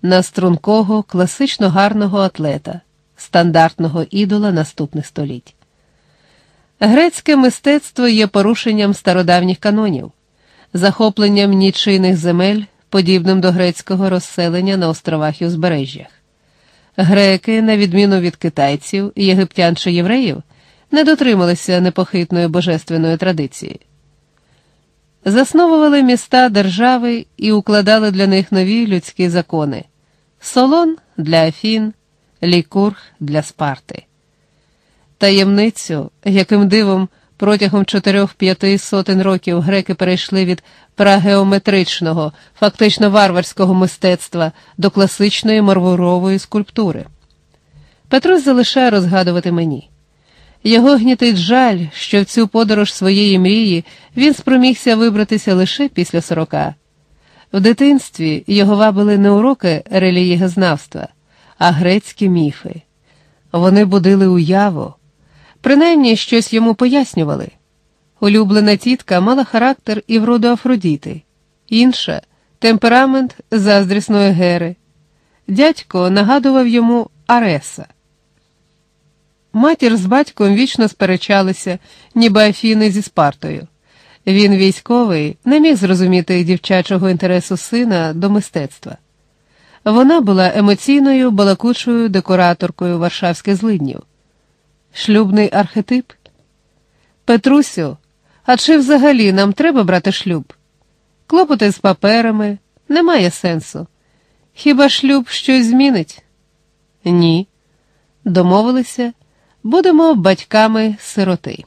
на стрункого, класично гарного атлета, стандартного ідола наступних століть. Грецьке мистецтво є порушенням стародавніх канонів, захопленням нічийних земель, подібним до грецького розселення на островах і узбережжях. Греки, на відміну від китайців, єгиптян чи євреїв, не дотрималися непохитної божественної традиції. Засновували міста, держави і укладали для них нові людські закони. Солон – для Афін, Лікург – для Спарти. Таємницю, яким дивом протягом 4-5 сотень років греки перейшли від прагеометричного, фактично варварського мистецтва до класичної мармурової скульптури. Петрусь залишає розгадувати мені. Його гнітить жаль, що в цю подорож своєї мрії він спромігся вибратися лише після 40. В дитинстві його вабили не уроки релігієзнавства, а грецькі міфи. Вони будили уяву, принаймні щось йому пояснювали. Улюблена тітка мала характер і вроду Афродіти, інша – темперамент заздрісної Гери. Дядько нагадував йому Ареса. Матір з батьком вічно сперечалися, ніби Афіни зі Спартою. Він, військовий, не міг зрозуміти дівчачого інтересу сина до мистецтва. Вона була емоційною, балакучою декораторкою варшавських злиднів. Шлюбний архетип? Петрусю, а чи взагалі нам треба брати шлюб? Клопоти з паперами немає сенсу. Хіба шлюб щось змінить? Ні. Домовилися, будемо батьками сироти.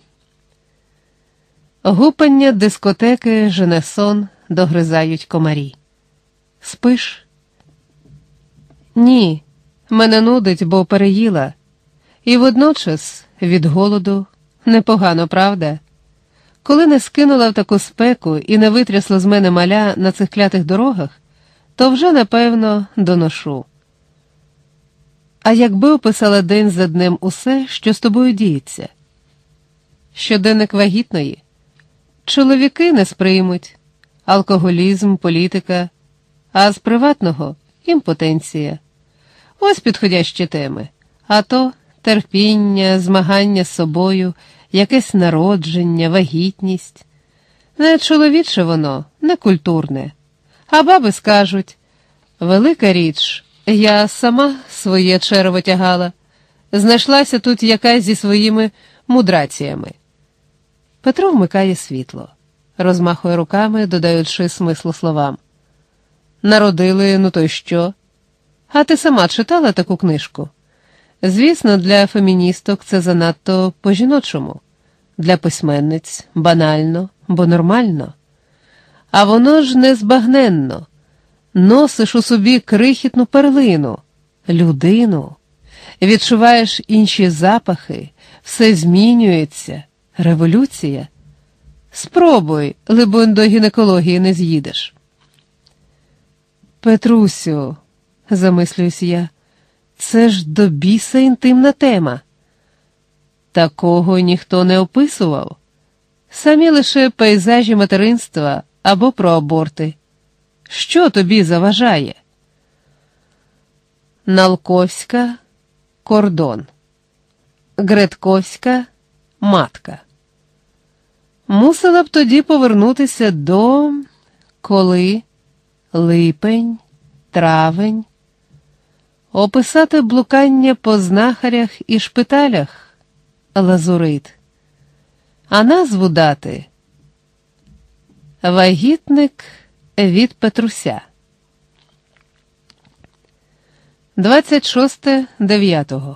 Гупання дискотеки жене сон, догризають комарі. Спиш? Ні, мене нудить, бо переїла. І водночас, від голоду, непогано, правда? Коли не скинула в таку спеку і не витрясла з мене маля на цих клятих дорогах, то вже, напевно, доношу. А якби описала день за днем усе, що з тобою діється? Щоденник вагітної? Чоловіки не сприймуть. Алкоголізм, політика. А з приватного – імпотенція. Ось підходящі теми. А то терпіння, змагання з собою, якесь народження, вагітність. Не чоловіче воно, не культурне. А баби скажуть: велика річ, я сама своє черево тягала. Знайшлася тут якась зі своїми мудраціями. Петро вмикає світло, розмахує руками, додаючи смислу словам. Народили, ну то й що? А ти сама читала таку книжку? Звісно, для феміністок це занадто по-жіночому. Для письменниць банально, бо нормально. А воно ж незбагненно. Носиш у собі крихітну перлину, людину. Відчуваєш інші запахи, все змінюється. Революція? Спробуй, либонь до гінекології не з'їдеш. Петрусю, замислююсь я, це ж до біса інтимна тема. Такого ніхто не описував. Самі лише пейзажі материнства або про аборти. Що тобі заважає? Налковська – кордон. Гретковська – матка. Мусила б тоді повернутися до... коли? Липень, травень. Описати блукання по знахарях і шпиталях – лазурит. А назву дати – вагітник від Петруся. 26.09.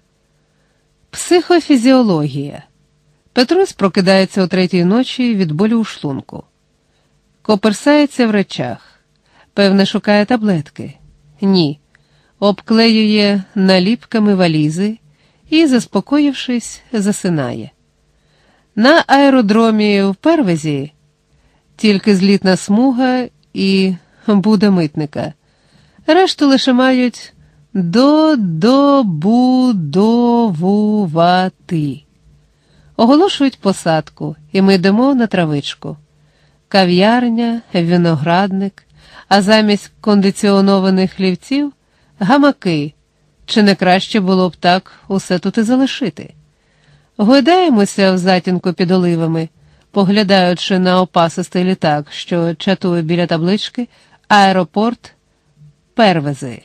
Психофізіологія. Петрусь прокидається о 3-й ночі від болю у шлунку. Коперсається в речах. Певне, шукає таблетки. Ні. Обклеює наліпками валізи і, заспокоївшись, засинає. На аеродромі в Первезі тільки злітна смуга і буда митника. Решту лише мають добудовувати. Оголошують посадку, і ми йдемо на травичку. Кав'ярня, виноградник, а замість кондиціонованих хлівців – гамаки. Чи не краще було б так усе тут і залишити? Гойдаємося в затінку під оливами, поглядаючи на опасистий літак, що чатує біля таблички «Аеропорт Первези».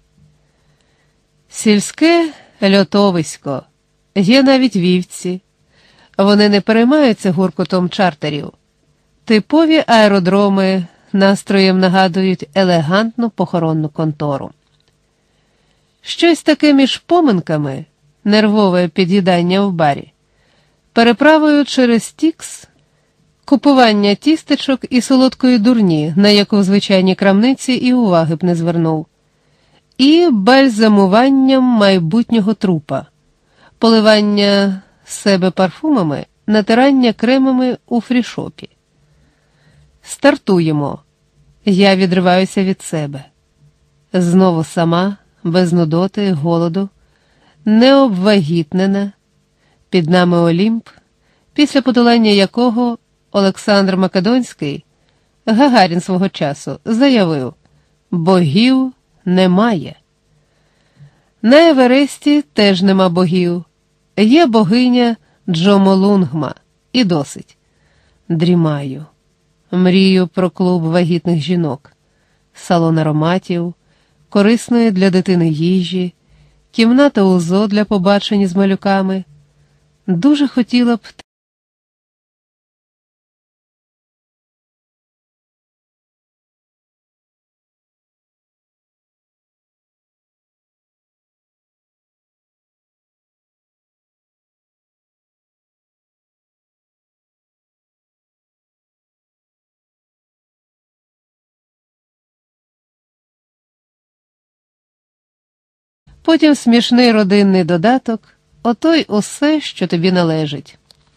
Сільське льотовисько. Є навіть вівці. Вони не переймаються гуркотом чартерів. Типові аеродроми настроєм нагадують елегантну похоронну контору. Щось таке між поминками, нервове під'їдання в барі, переправою через Стікс, купування тістечок і солодкої дурні, на яку в звичайній крамниці і уваги б не звернув, і бальзамуванням майбутнього трупа, поливання себе парфумами, натирання кремами у фрішопі. Стартуємо. Я відриваюся від себе. Знову сама, без нудоти, голоду, необвагітнена, під нами Олімп, після подолання якого Олександр Македонський, Гагарін свого часу, заявив: «Богів немає». На Евересті теж нема богів. Є богиня Джомолунгма, і досить. Дрімаю. Мрію про клуб вагітних жінок, салон ароматів, корисної для дитини їжі, кімната УЗО для побачень з малюками. Дуже хотіла б. Потім смішний родинний додаток, ото й усе, що тобі належить.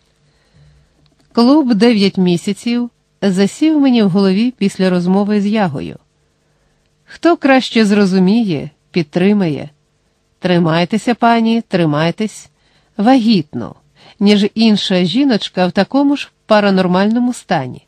Клуб 9 місяців засів мені в голові після розмови з Ягою. Хто краще зрозуміє, підтримає. Тримайтеся, пані, тримайтесь, вагітно, ніж інша жіночка в такому ж паранормальному стані.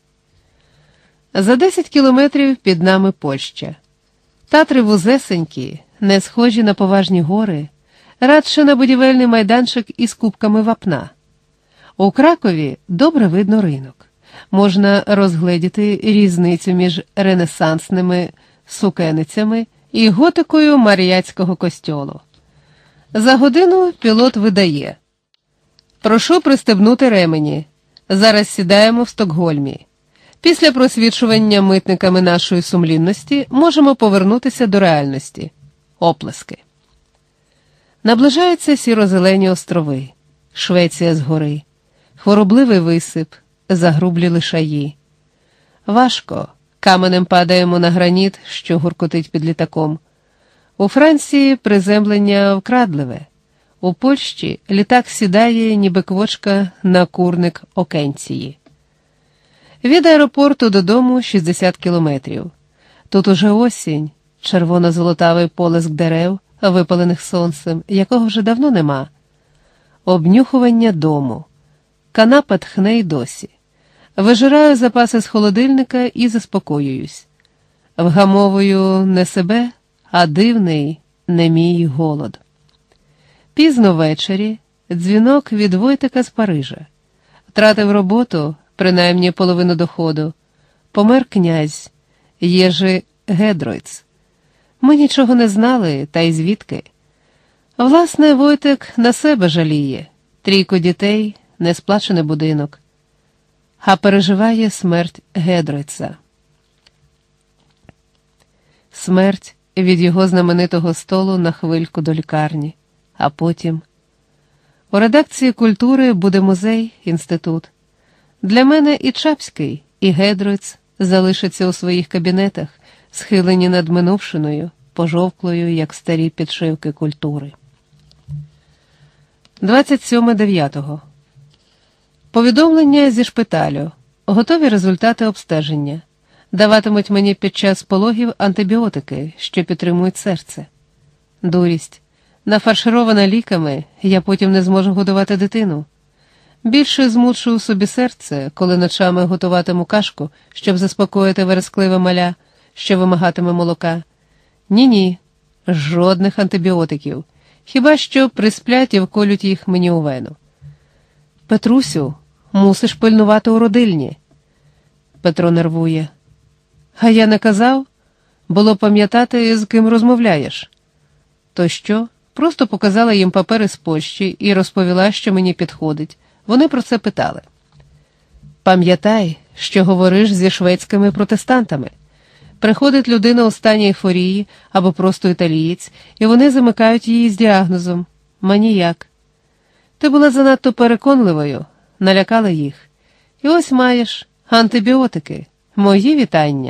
За 10 кілометрів під нами Польща. Татри вузесенькі, не схожі на поважні гори, радше на будівельний майданчик із кубками вапна. У Кракові добре видно ринок. Можна розгледіти різницю між ренесансними сукеницями і готикою Маріяцького костьолу. За годину пілот видає: «Прошу пристебнути ремені. Зараз сідаємо в Стокгольмі. Після просвічування митниками нашої сумлінності можемо повернутися до реальності». Оплески. Наближаються сіро-зелені острови, Швеція згори, хворобливий висип, загрублі лишаї. Важко, каменем падаємо на граніт, що гуркотить під літаком. У Франції приземлення вкрадливе, у Польщі літак сідає, ніби квочка на курник Окенції. Від аеропорту додому 60 кілометрів. Тут уже осінь, червоно-золотавий полиск дерев, випалених сонцем, якого вже давно нема. Обнюхування дому. Канапа тхне й досі. Вижираю запаси з холодильника і заспокоююсь. Вгамовую не себе, а дивний, немій голод. Пізно ввечері дзвінок від Войтика з Парижа. Втратив роботу, принаймні половину доходу. Помер князь Єжи Гедройц. Ми нічого не знали, та й звідки. Власне, Войтик на себе жаліє. 3 дітей, несплачений будинок. А переживає смерть Гедройца. Смерть від його знаменитого столу на хвильку до лікарні. А потім... У редакції «Культури» буде музей, інститут. Для мене і Чапський, і Гедройц залишаться у своїх кабінетах, схилені над минувшиною, пожовклою, як старі підшивки «Культури». 27.09. Повідомлення зі шпиталю. Готові результати обстеження. Даватимуть мені під час пологів антибіотики, що підтримують серце. Дурість. Нафарширована ліками, я потім не зможу годувати дитину. Більше змучую собі серце, коли ночами готуватиму кашку, щоб заспокоїти верескливе маля, що вимагатиме молока. Ні-ні, жодних антибіотиків, хіба що присплять і вколють їх мені у вену. Петрусю, мусиш пильнувати у родильні. Петро нервує. А я не казав? Було пам'ятати, з ким розмовляєш. То що? Просто показала їм папери з Польщі і розповіла, що мені підходить. Вони про це питали. Пам'ятай, що говориш зі шведськими протестантами. Приходить людина у стані ейфорії або просто італієць, і вони замикають її з діагнозом – маніяк. Ти була занадто переконливою, налякала їх. І ось маєш антибіотики. Мої вітання.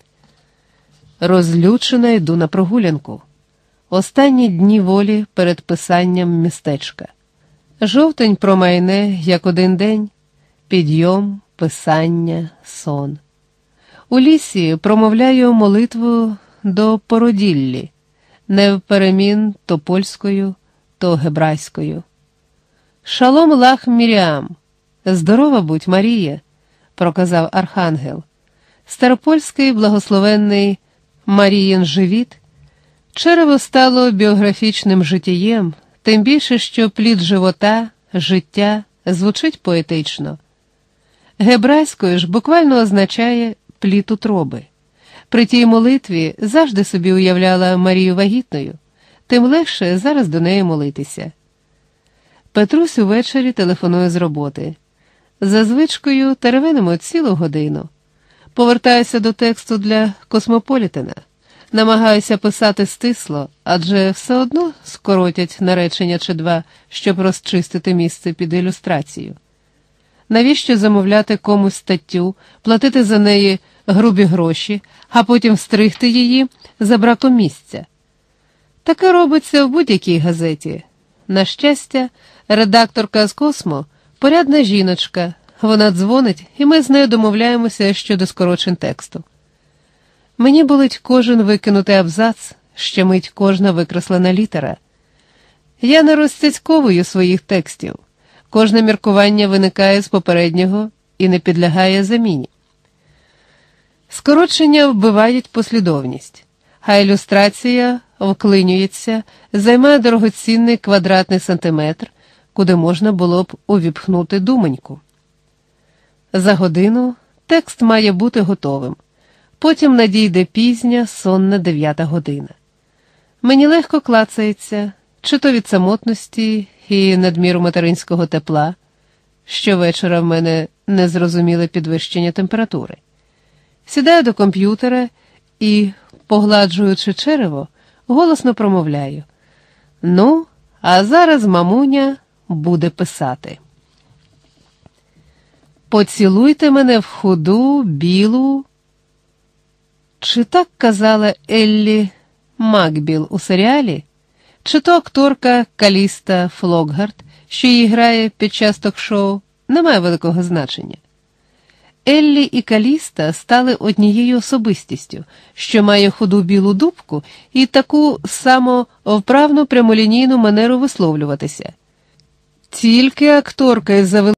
Розлючена йду на прогулянку. Останні дні волі перед писанням містечка. Жовтень промайне, як один день. Підйом, писання, сон. У лісі промовляю молитву до породіллі, не вперемін то польською, то гебрайською. Шалом лах Міріам, здорова будь, Марія, проказав архангел. Старопольський благословенний Маріїн живіт. Черево стало біографічним житієм, тим більше, що плід живота, життя звучить поетично. Гебрайською ж буквально означає плід утроби. При тій молитві завжди собі уявляла Марію вагітною, тим легше зараз до неї молитися. Петрусь увечері телефонує з роботи. За звичкою теревенимо цілу годину. Повертаюся до тексту для Космополітена. Намагаюся писати стисло, адже все одно скоротять на речення чи два, щоб розчистити місце під ілюстрацію. Навіщо замовляти комусь статтю, платити за неї грубі гроші, а потім стригти її за браком місця? Таке робиться в будь-якій газеті. На щастя, редакторка з Космо – порядна жіночка, вона дзвонить, і ми з нею домовляємося щодо скорочень тексту. Мені болить кожен викинутий абзац, щемить кожна викреслена літера. Я не розцяцьковую своїх текстів. Кожне міркування виникає з попереднього і не підлягає заміні. Скорочення вбивають послідовність, а ілюстрація вклинюється, займає дорогоцінний квадратний сантиметр, куди можна було б увіпхнути думоньку. За годину текст має бути готовим. Потім надійде пізня, сонна 9 година. Мені легко клацається, чи то від самотності і надміру материнського тепла. Щовечора в мене незрозуміле підвищення температури. Сідаю до комп'ютера і, погладжуючи черево, голосно промовляю. Ну, а зараз мамуня буде писати. Поцілуйте мене в худу, білу... Чи так казала Еллі Макбіл у серіалі? Чи то акторка Каліста Флокгарт, що її грає під час ток-шоу, не має великого значення. Еллі і Каліста стали однією особистістю, що має худу білу дубку і таку само вправну прямолінійну манеру висловлюватися. Тільки акторка із завеликою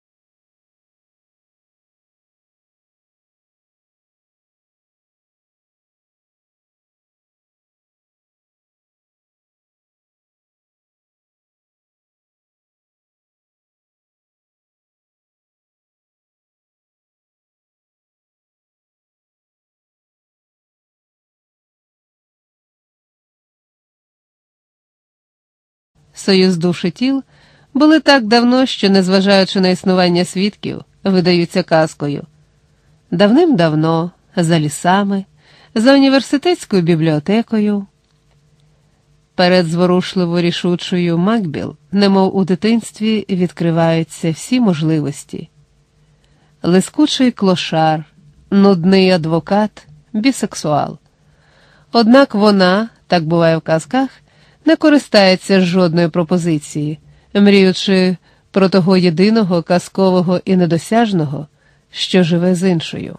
союз душ і тіл були так давно, що, незважаючи на існування свідків, видаються казкою. Давним-давно, за лісами, за університетською бібліотекою. Перед зворушливо рішучою Макбіл, немов у дитинстві, відкриваються всі можливості. Лискучий клошар, нудний адвокат, бісексуал. Однак вона, так буває в казках, не користається жодної пропозиції, мріючи про того єдиного, казкового і недосяжного, що живе з іншою.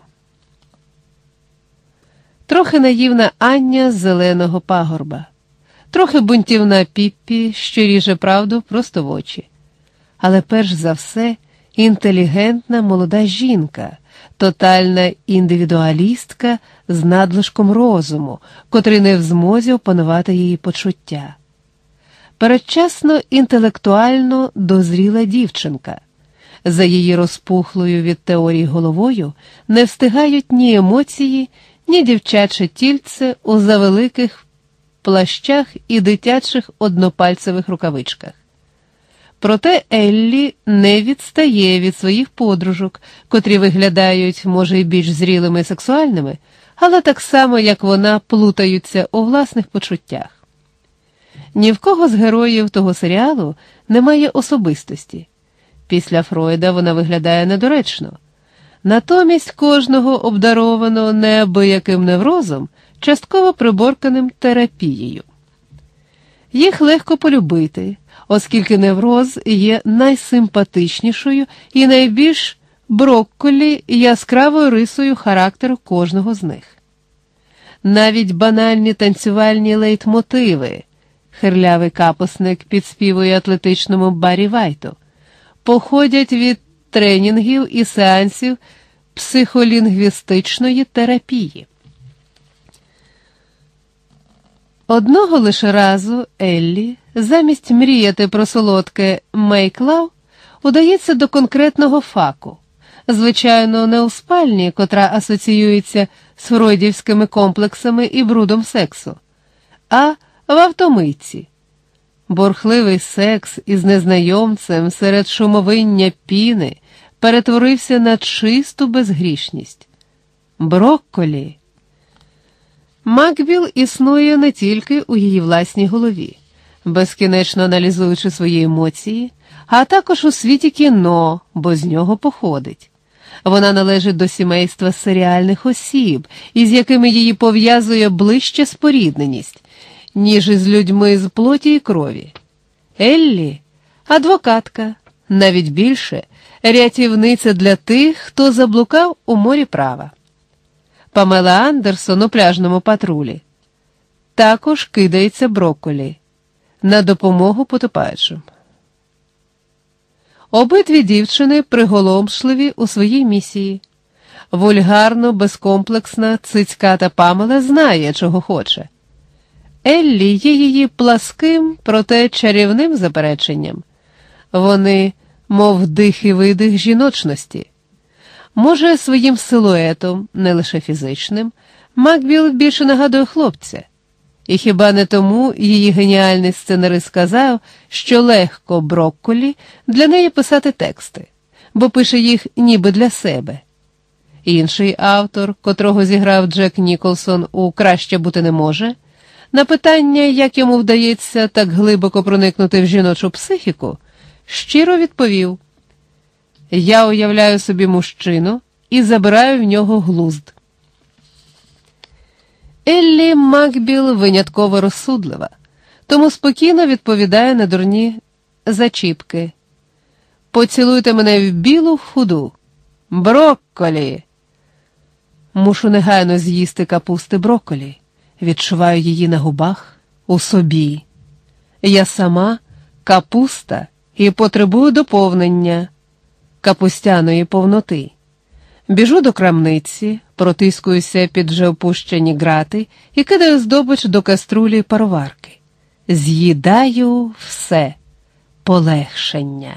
Трохи наївна Ання з зеленого пагорба, трохи бунтівна Піппі, що ріже правду просто в очі. Але перш за все інтелігентна молода жінка, тотальна індивідуалістка з надлишком розуму, котрий не в змозі опанувати її почуття. Передчасно інтелектуально дозріла дівчинка. За її розпухлою від теорії головою не встигають ні емоції, ні дівчаче тільце у завеликих плащах і дитячих однопальцевих рукавичках. Проте Еллі не відстає від своїх подружок, котрі виглядають, може, і більш зрілими і сексуальними, але так само, як вона, плутаються у власних почуттях. Ні в кого з героїв того серіалу немає особистості. Після Фройда вона виглядає недоречно. Натомість кожного обдаровано неабияким неврозом, частково приборканим терапією. Їх легко полюбити, оскільки невроз є найсимпатичнішою і найбільш брокколі яскравою рисою характеру кожного з них. Навіть банальні танцювальні лейтмотиви, хирлявий капусник підспівує атлетичному Баррі Вайту, походять від тренінгів і сеансів психолінгвістичної терапії. Одного лише разу Еллі, замість мріяти про солодке «make love», удається до конкретного факу, звичайно, не у спальні, котра асоціюється з фройдівськими комплексами і брудом сексу, а в автомийці. Бурхливий секс із незнайомцем серед шумовиння піни перетворився на чисту безгрішність. Брокколі. Макбіл існує не тільки у її власній голові, безкінечно аналізуючи свої емоції, а також у світі кіно, бо з нього походить. Вона належить до сімейства серіальних осіб, із якими її пов'язує ближча спорідненість, ніж із людьми з плоті і крові. Еллі – адвокатка, навіть більше – рятівниця для тих, хто заблукав у морі права. Памела Андерсон у «Пляжному патрулі» також кидається брокколі на допомогу потопаючим. Обидві дівчини приголомшливі у своїй місії. Вульгарно, безкомплексна, цицьката Памела знає, чого хоче. Еллі є її пласким, проте чарівним запереченням. Вони, мов дих і видих жіночності. Може, своїм силуетом, не лише фізичним, Макбіл більше нагадує хлопця. І хіба не тому її геніальний сценарист сказав, що легко брокколі для неї писати тексти, бо пише їх ніби для себе. Інший автор, котрого зіграв Джек Ніколсон у «Краще бути не може», на питання, як йому вдається так глибоко проникнути в жіночу психіку, щиро відповів: «Я уявляю собі мужчину і забираю в нього глузд». Еллі Макбіл винятково розсудлива, тому спокійно відповідає на дурні зачіпки. «Поцілуйте мене в білу худу. Брокколі!» Мушу негайно з'їсти капусти брокколі. Відчуваю її на губах, у собі. Я сама капуста і потребую доповнення капустяної повноти. Біжу до крамниці, протискуюся під вже опущені грати і кидаю здобич до каструлі пароварки. З'їдаю все. Полегшення.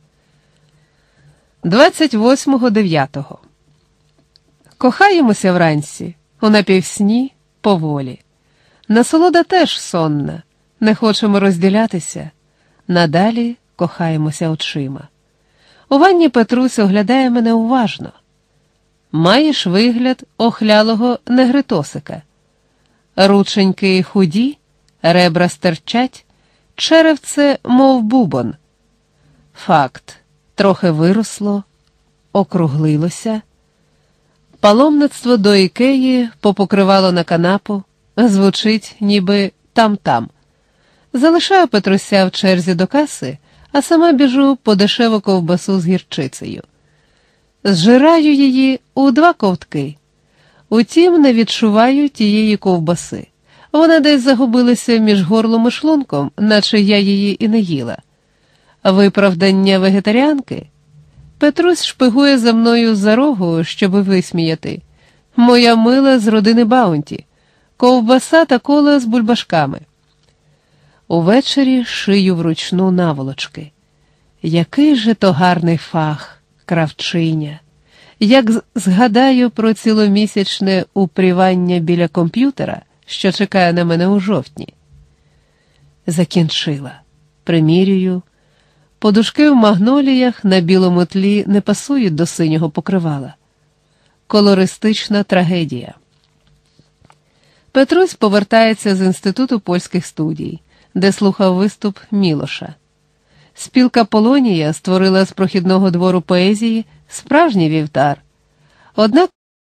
28.09. Кохаємося вранці, у напівсні, поволі. Насолода теж сонна, не хочемо розділятися. Надалі кохаємося очима. У ванні Петрусь оглядає мене уважно. Маєш вигляд охлялого негритосика. Рученьки худі, ребра стирчать, черевце, мов бубон. Факт, трохи виросло, округлилося. Паломництво до Ікеї попокривало на канапу, звучить ніби там-там. Залишаю Петруся в черзі до каси, а сама біжу по дешеву ковбасу з гірчицею. Зжираю її у 2 ковтки. Утім, не відчуваю тієї ковбаси. Вона десь загубилася між горлом і шлунком, наче я її і не їла. Виправдання вегетаріанки? Петрусь шпигує за мною за рогу, щоби висміяти. Моя мила з родини Баунті, ковбаса та кола з бульбашками. Увечері шию вручну наволочки. Який же то гарний фах, кравчиня. Як згадаю про ціломісячне упрівання біля комп'ютера, що чекає на мене у жовтні. Закінчила. Примірюю. Подушки в магноліях на білому тлі не пасують до синього покривала. Колористична трагедія. Петрусь повертається з Інституту польських студій, де слухав виступ Мілоша. Спілка «Полонія» створила з прохідного двору поезії справжній вівтар. Однак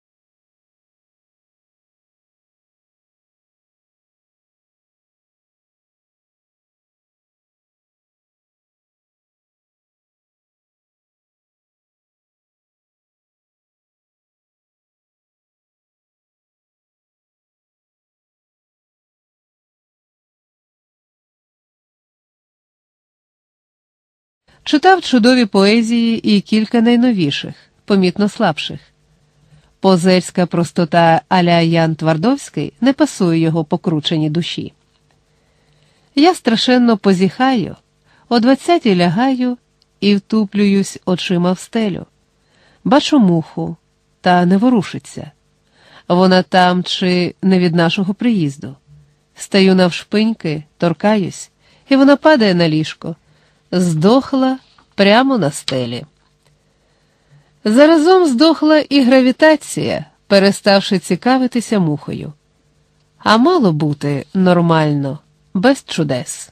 читав чудові поезії і кілька найновіших, помітно слабших. Позерська простота а-ля Ян Твардовський не пасує його покрученій душі. Я страшенно позіхаю, о 20-й лягаю і втуплююсь очима в стелю. Бачу муху, та не ворушиться. Вона там чи не від нашого приїзду. Стаю навшпиньки, торкаюсь, і вона падає на ліжко. Здохла прямо на стелі. Заразом здохла і гравітація, переставши цікавитися мухою. А мало бути нормально, без чудес.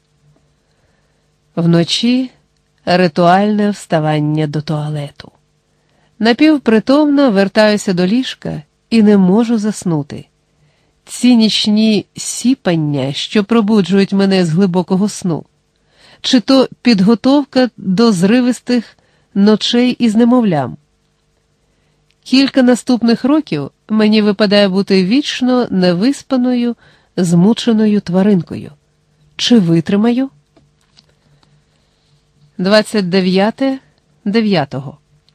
Вночі ритуальне вставання до туалету. Напівпритомно вертаюся до ліжка і не можу заснути. Ці нічні сіпання, що пробуджують мене з глибокого сну. Чи то підготовка до зривистих ночей із немовлям. Кілька наступних років мені випадає бути вічно невиспаною, змученою тваринкою. Чи витримаю? 29.9.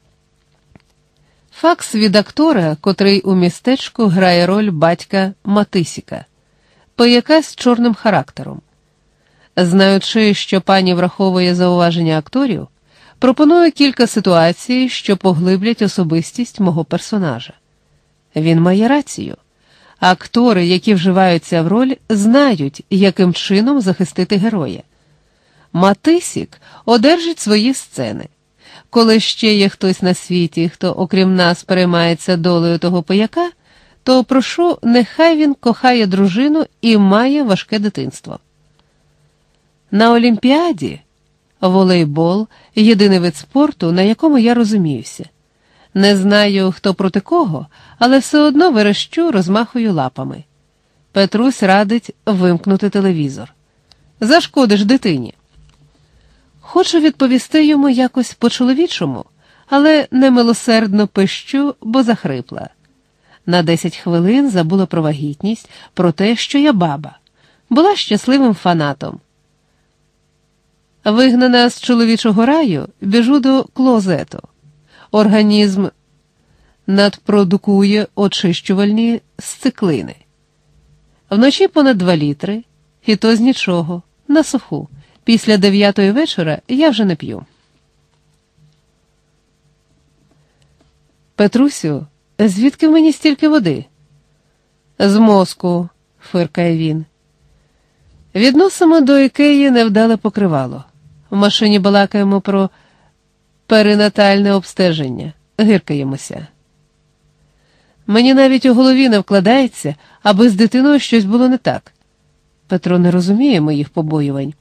Факс від актора, котрий у містечку грає роль батька Матисіка, пияка з чорним характером. Знаючи, що пані враховує зауваження акторів, пропоную кілька ситуацій, що поглиблять особистість мого персонажа. Він має рацію. Актори, які вживаються в роль, знають, яким чином захистити героя. Матисік одержить свої сцени. Коли ще є хтось на світі, хто окрім нас переймається долею того пияка, то прошу, нехай він кохає дружину і має важке дитинство. На Олімпіаді волейбол – єдиний вид спорту, на якому я розуміюся. Не знаю, хто проти кого, але все одно верещу, розмахую лапами. Петрусь радить вимкнути телевізор. Зашкодиш дитині. Хочу відповісти йому якось по-чоловічому, але немилосердно пищу, бо захрипла. На 10 хвилин забула про вагітність, про те, що я баба. Була щасливим фанатом. Вигнана з чоловічого раю, біжу до клозету. Організм надпродукує очищувальні сциклини. Вночі понад 2 літри, і то з нічого, на суху. Після 9-ї вечора я вже не п'ю. Петрусю, звідки в мені стільки води? З мозку, фиркає він. Відносимо до Ікеї невдале покривало. В машині балакаємо про перинатальне обстеження, гиркаємося. Мені навіть у голові не вкладається, аби з дитиною щось було не так. Петро не розуміє моїх побоювань.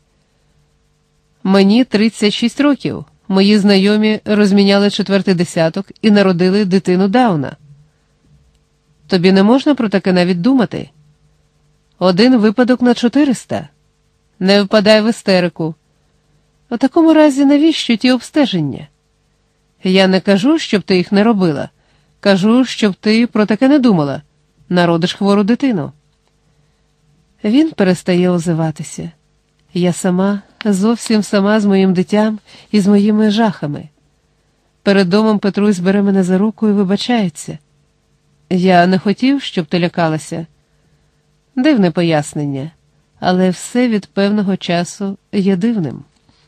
Мені 36 років. Мої знайомі розміняли 4-й десяток і народили дитину Дауна. Тобі не можна про таке навіть думати? 1 випадок на 400. Не впадай в істерику. У такому разі навіщо ті обстеження? Я не кажу, щоб ти їх не робила. Кажу, щоб ти про таке не думала. Народиш хвору дитину. Він перестає озиватися. Я сама, зовсім сама з моїм дитям і з моїми жахами. Перед домом Петрусь бере мене за руку і вибачається. Я не хотів, щоб ти лякалася. Дивне пояснення, але все від певного часу є дивним.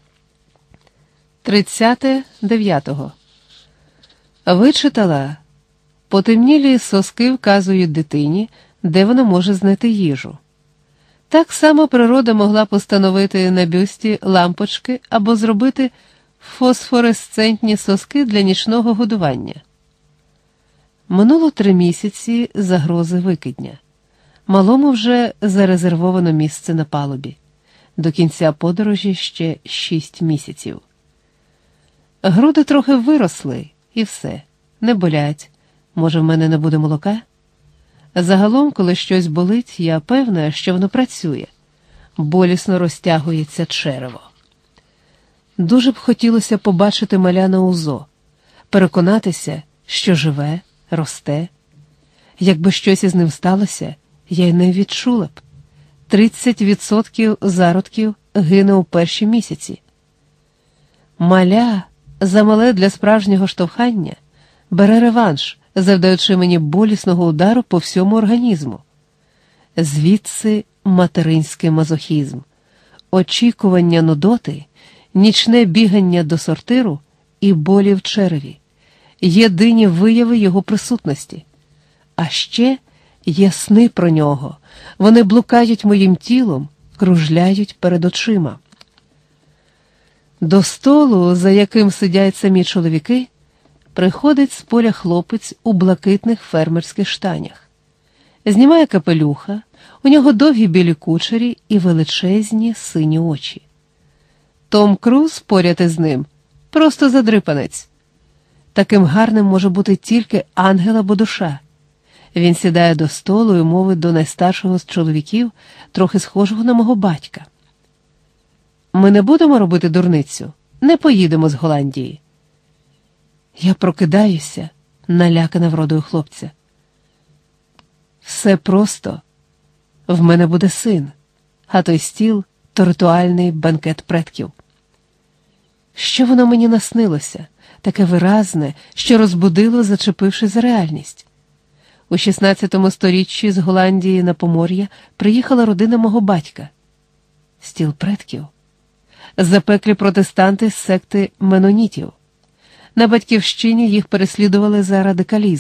30.9. Вичитала. Потемнілі соски вказують дитині, де вона може знайти їжу. Так само природа могла постановити на бюсті лампочки або зробити фосфоресцентні соски для нічного годування. Минуло 3 місяці загрози викидня. Малому вже зарезервовано місце на палубі. До кінця подорожі ще 6 місяців. Груди трохи виросли, і все. Не болять. Може, в мене не буде молока? Загалом, коли щось болить, я певна, що воно працює. Болісно розтягується черево. Дуже б хотілося побачити маля на УЗО, переконатися, що живе, росте. Якби щось із ним сталося, я й не відчула б. 30% зародків гине у перші місяці. Маля, замале для справжнього штовхання, бере реванш, завдаючи мені болісного удару по всьому організму. Звідси материнський мазохізм, очікування нудоти, нічне бігання до сортиру і болі в череві, єдині вияви його присутності. А ще є сни про нього, вони блукають моїм тілом, кружляють перед очима. До столу, за яким сидять самі чоловіки, приходить з поля хлопець у блакитних фермерських штанях. Знімає капелюха, у нього довгі білі кучері і величезні сині очі. Том Круз поряд із ним – просто задрипанець. Таким гарним може бути тільки ангел або душа. Він сідає до столу і мовить до найстаршого з чоловіків, трохи схожого на мого батька. Ми не будемо робити дурницю, не поїдемо з Голландії. Я прокидаюся, налякана вродою хлопця. Все просто. В мене буде син, а той стіл – то ритуальний банкет предків. Що воно мені наснилося, таке виразне, що розбудило, зачепивши за реальність? У 16 сторіччі з Голландії на Помор'я приїхала родина мого батька. Стіл предків. Запеклі протестанти з секти менонітів. На батьківщині їх переслідували за радикалізм.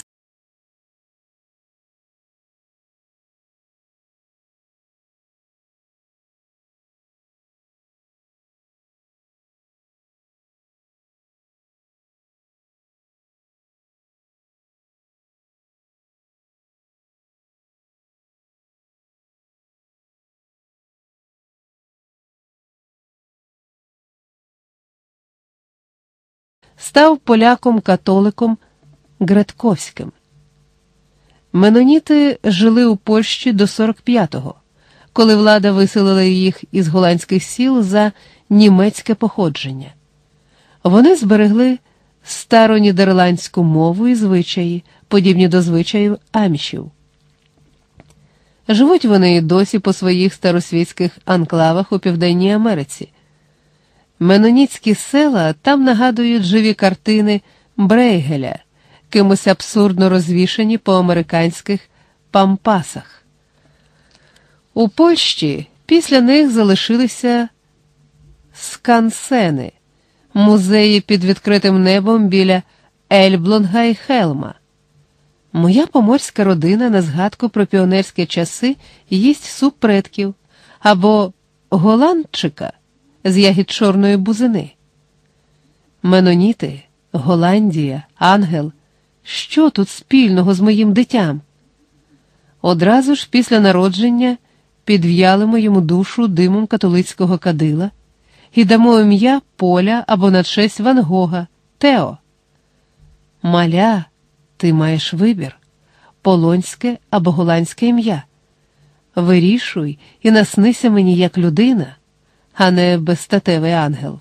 Став поляком-католиком Гретковським. Меноніти жили у Польщі до 45-го, коли влада виселила їх із голландських сіл за німецьке походження. Вони зберегли старонідерландську мову і звичаї, подібні до звичаїв амішів. Живуть вони і досі по своїх старосвітських анклавах у Південній Америці. Меноніцькі села там нагадують живі картини Брейгеля, кимось абсурдно розвішані по американських пампасах. У Польщі після них залишилися скансени, музеї під відкритим небом біля Ельблонга і Хелма. Моя поморська родина на згадку про піонерські часи їсть суп предків або голландчика з ягід чорної бузини. Меноніти, Голландія, ангел – що тут спільного з моїм дитям? Одразу ж після народження підв'ялимо йому душу димом католицького кадила і дамо ім'я Поля або на честь Ван Гога – Тео. Маля, ти маєш вибір – полонське або голландське ім'я. Вирішуй і наснися мені як людина, а не безстатевий ангел.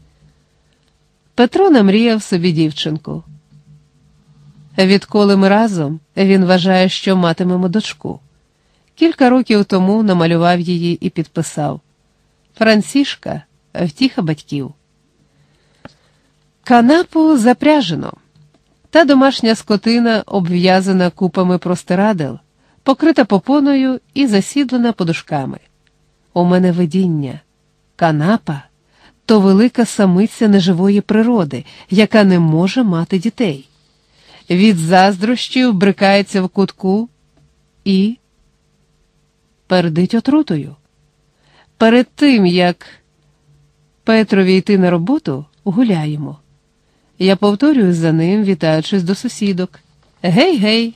Петро намріяв собі дівчинку. Відколи ми разом, він вважає, що матимемо дочку. Кілька років тому намалював її і підписав: Франсішка, втіха батьків. Канапу запряжено. Та домашня скотина обв'язана купами простирадел, покрита попоною і засідлена подушками. У мене видіння. Канапа – то велика самиця неживої природи, яка не може мати дітей. Від заздрощів брикається в кутку і пердить отрутою. Перед тим, як Петрові йти на роботу, гуляємо. Я повторюю за ним, вітаючись до сусідок. Гей-гей!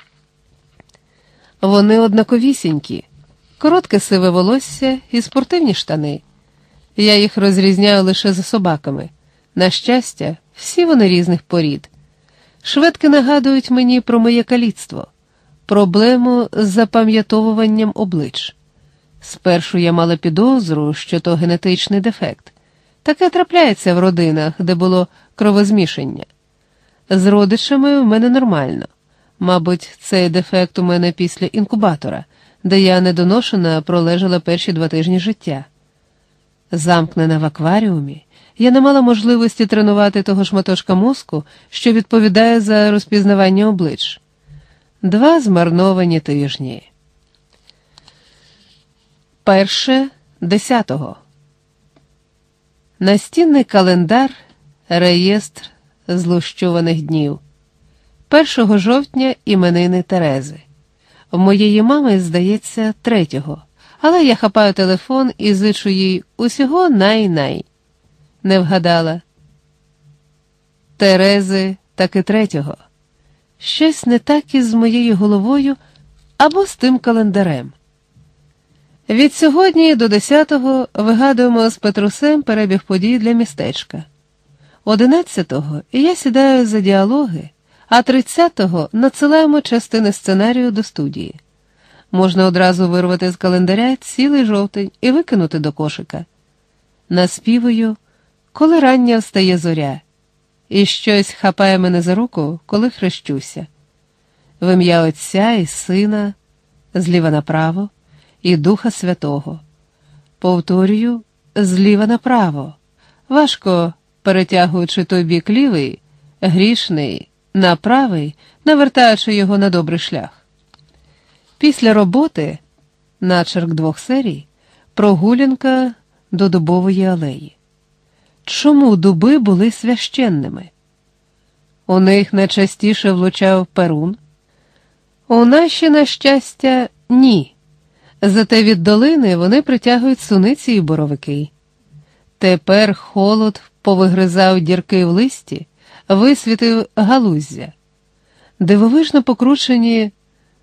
Вони однаковісінькі, коротке сиве волосся і спортивні штани. Я їх розрізняю лише за собаками. На щастя, всі вони різних порід. Шведки нагадують мені про моє каліцтво, проблему з запам'ятовуванням облич. Спершу я мала підозру, що то генетичний дефект. Таке трапляється в родинах, де було кровозмішання. З родичами в мене нормально. Мабуть, цей дефект у мене після інкубатора, де я недоношена пролежала перші 2 тижні життя. Замкнена в акваріумі, я не мала можливості тренувати того шматочка мозку, що відповідає за розпізнавання облич. 2 змарновані тижні. 1.10. Настінний календар, реєстр злущуваних днів. 1 жовтня іменини Терези. В моєї мами, здається, 3-го, але я хапаю телефон і зичу їй усього най-най. Не вгадала. Терези таки 3-го. Щось не так із моєю головою або з тим календарем. Від сьогодні до 10-го вигадуємо з Петрусем перебіг подій для містечка. 11-го я сідаю за діалоги, а 30-го надсилаємо частини сценарію до студії. Можна одразу вирвати з календаря цілий жовтень і викинути до кошика. Наспівую, коли рання встає зоря, і щось хапає мене за руку, коли хрещуся. В ім'я Отця і Сина, зліва направо, і Духа Святого. Повторюю, зліва направо, важко перетягуючи той бік лівий, грішний, на правий, навертаючи його на добрий шлях. Після роботи, начерк 2 серій, прогулянка до Дубової алеї. Чому дуби були священними? У них найчастіше влучав перун. У наші, на щастя, ні. Зате від долини вони притягують суниці і боровики. Тепер холод повигризав дірки в листі, висвітив галуздя. Дивовижно покручені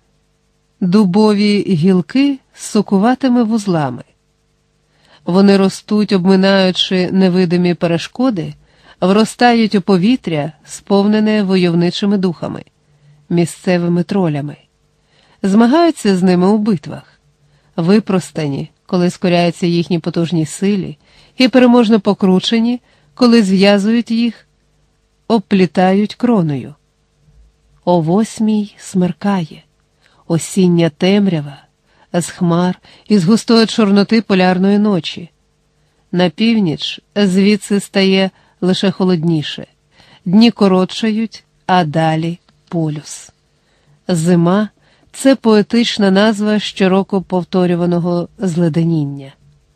дубові гілки з сукуватими вузлами. Вони ростуть, обминаючи невидимі перешкоди, вростають у повітря, сповнене войовничими духами, місцевими тролями. Змагаються з ними у битвах, випростані, коли скоряються їхній потужній силі, і переможно покручені, коли зв'язують їх, обплітають кроною. О 8-й смеркає, осіння темрява, з хмар і з густої чорноти полярної ночі. На північ звідси стає лише холодніше, дні коротшають, а далі полюс. Зима – це поетична назва щороку повторюваного зледеніння.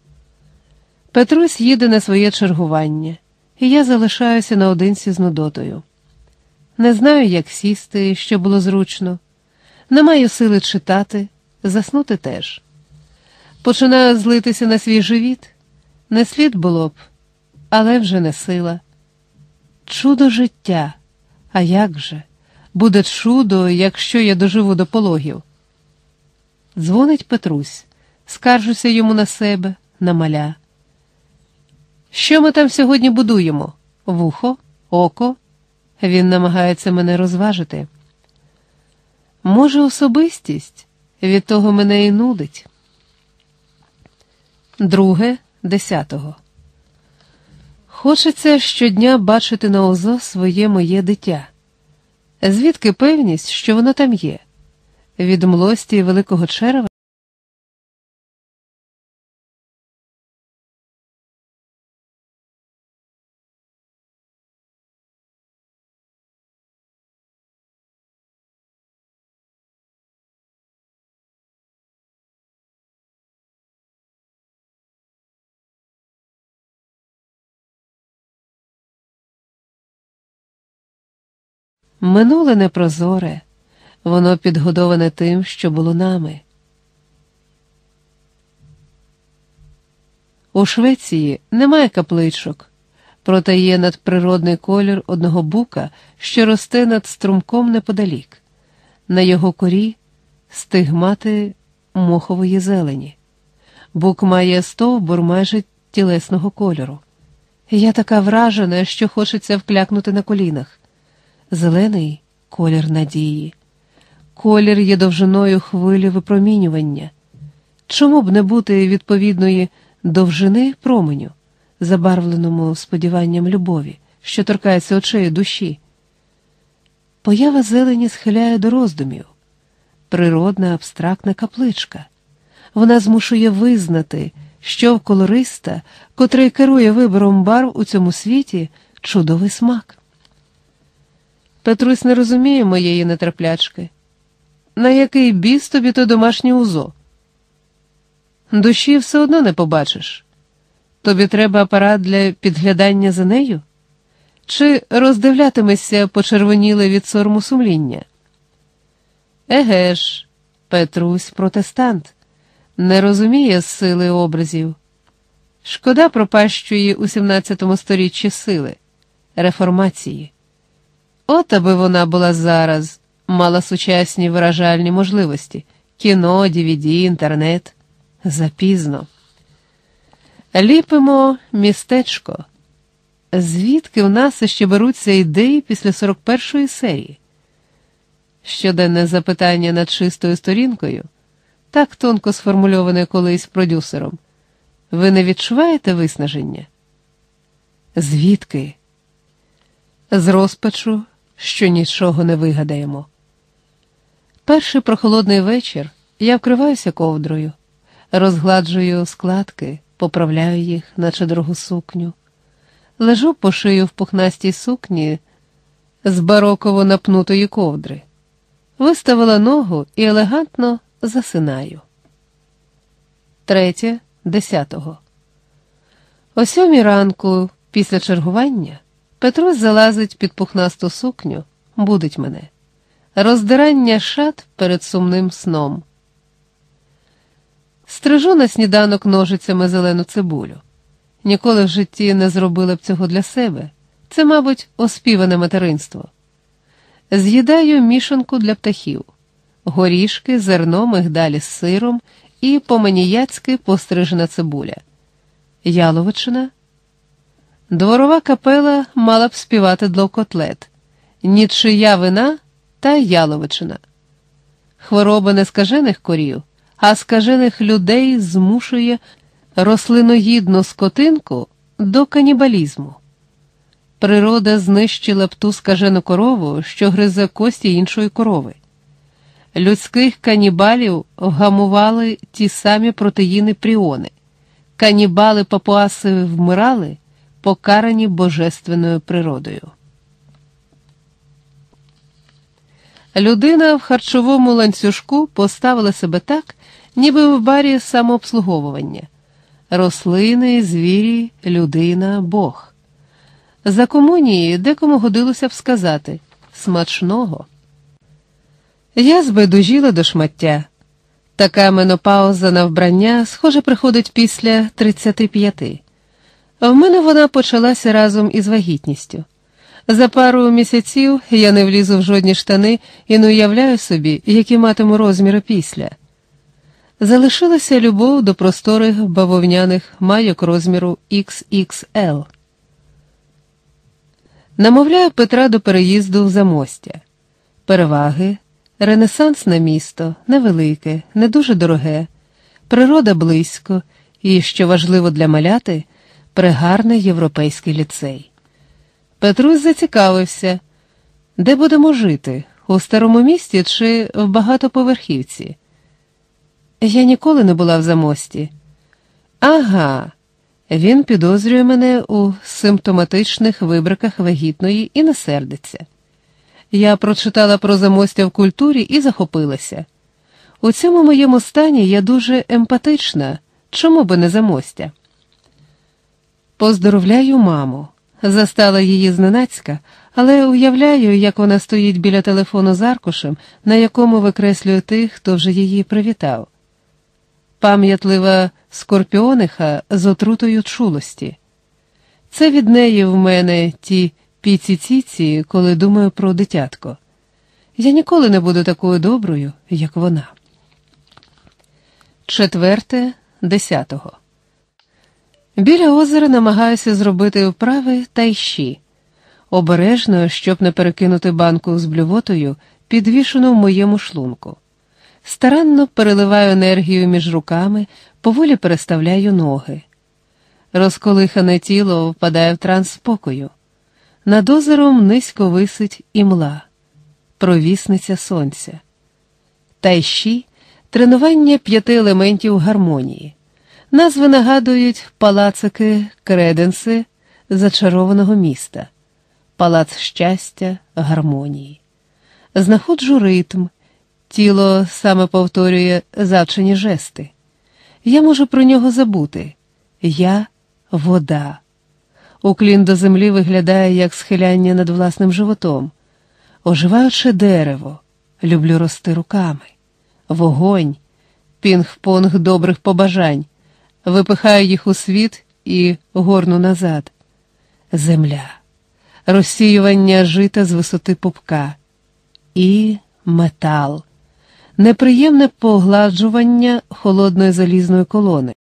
Петрусь їде на своє чергування, і я залишаюся наодинці з нудотою. Не знаю, як сісти, що було зручно. Не маю сили читати, заснути теж. Починаю злитися на свій живіт. Не слід було б, але вже не сила. Чудо життя. А як же? Буде чудо, якщо я доживу до пологів. Дзвонить Петрусь. Скаржуся йому на себе, на маля. Що ми там сьогодні будуємо? Вухо? Око? Він намагається мене розважити. Може, особистість? Від того мене і нудить. 2.10. Хочеться щодня бачити на ОЗО своє моє дитя. Звідки певність, що воно там є? Від млості і великого черева? Минуле непрозоре, воно підгодоване тим, що було нами. У Швеції немає капличок, проте є надприродний колір одного бука, що росте над струмком неподалік. На його корі стигмати мохової зелені. Бук має стовбур майже тілесного кольору. Я така вражена, що хочеться вклякнути на колінах. Зелений – колір надії. Колір є довжиною хвилі випромінювання. Чому б не бути відповідної довжини променю, забарвленому сподіванням любові, що торкається очей душі? Поява зелені схиляє до роздумів. Природна абстрактна капличка. Вона змушує визнати, що в колориста, котрий керує вибором барв у цьому світі, чудовий смак. Петрусь не розуміє моєї нетерплячки. На який біс тобі то домашнє узо? Душі все одно не побачиш. Тобі треба апарат для підглядання за нею? Чи роздивлятимешся почервоніле від сорому сумління? Еге ж, Петрусь протестант, не розуміє сили образів. Шкода пропащої у 17 сторіччі сили, реформації. От аби вона була зараз, мала сучасні виражальні можливості – кіно, DVD, інтернет. Запізно. Ліпимо містечко. Звідки в нас ще беруться ідеї після 41-ї серії? Щоденне запитання над чистою сторінкою, так тонко сформульоване колись продюсером. Ви не відчуваєте виснаження? Звідки? З розпачу, що нічого не вигадаємо. Перший прохолодний вечір я вкриваюся ковдрою, розгладжую складки, поправляю їх, наче дорогу сукню. Лежу по шию в пухнастій сукні з бароково напнутої ковдри. Виставила ногу і елегантно засинаю. 3.10. О 7 ранку, після чергування, Петрусь залазить під пухнасту сукню, будить мене. Роздирання шат перед сумним сном. Стрижу на сніданок ножицями зелену цибулю. Ніколи в житті не зробила б цього для себе. Це, мабуть, оспіване материнство. З'їдаю мішанку для птахів. Горішки, зерно, мигдалі з сиром і по-маніяцьки пострижена цибуля. Яловичина. Дворова капела мала б співати для котлет. Нічия вина та яловичина. Хвороба не скажених корів, а скажених людей змушує рослиногідну скотинку до канібалізму. Природа знищила б ту скажену корову, що гризе кості іншої корови. Людських канібалів вгамували ті самі протеїни пріони. Канібали-папуаси вмирали, покарані божественною природою. Людина в харчовому ланцюжку поставила себе так, ніби в барі самообслуговування. Рослини, звірі, людина, Бог. За комунії декому годилося б сказати «смачного». Я збайдужіла до шмаття. Така менопауза на вбрання, схоже, приходить після 35. В мене вона почалася разом із вагітністю. За пару місяців я не влізу в жодні штани і не уявляю собі, які матиму розміри після. Залишилася любов до просторих бавовняних майок розміру XXL. Намовляю Петра до переїзду в Замостя. Переваги – ренесансне місто, невелике, не дуже дороге, природа близько і, що важливо для маляти, пригарний європейський ліцей. Петрусь зацікавився, де будемо жити, у старому місті чи в багатоповерхівці. Я ніколи не була в Замості. Ага, він підозрює мене у симптоматичних вибриках вагітної і не сердиться. Я прочитала про Замостя в культурі і захопилася. У цьому моєму стані я дуже емпатична, чому би не Замостя? Поздоровляю маму. Застала її зненацька, але уявляю, як вона стоїть біля телефону з аркушем, на якому викреслює тих, хто вже її привітав. Пам'ятлива скорпіониха з отрутою чулості. Це від неї в мене ті піці-ціці, коли думаю про дитятко. Я ніколи не буду такою доброю, як вона. 4.10. Біля озера намагаюся зробити вправи тайші. Обережно, щоб не перекинути банку з блювотою, підвішену в моєму шлунку. Старанно переливаю енергію між руками, поволі переставляю ноги. Розколихане тіло впадає в транс спокою. Над озером низько висить імла, провісниця сонця. Тайші – тренування 5 елементів гармонії. Назви нагадують палацики, креденси зачарованого міста. Палац щастя, гармонії. Знаходжу ритм, тіло саме повторює завчені жести. Я можу про нього забути. Я – вода. Уклін до землі виглядає як схиляння над власним животом. Оживаюче дерево, люблю рости руками. Вогонь, пінг-понг добрих побажань. Випихаю їх у світ і горну назад. Земля. Розсіювання жита з висоти пупка. І метал. Неприємне погладжування холодної залізної колони.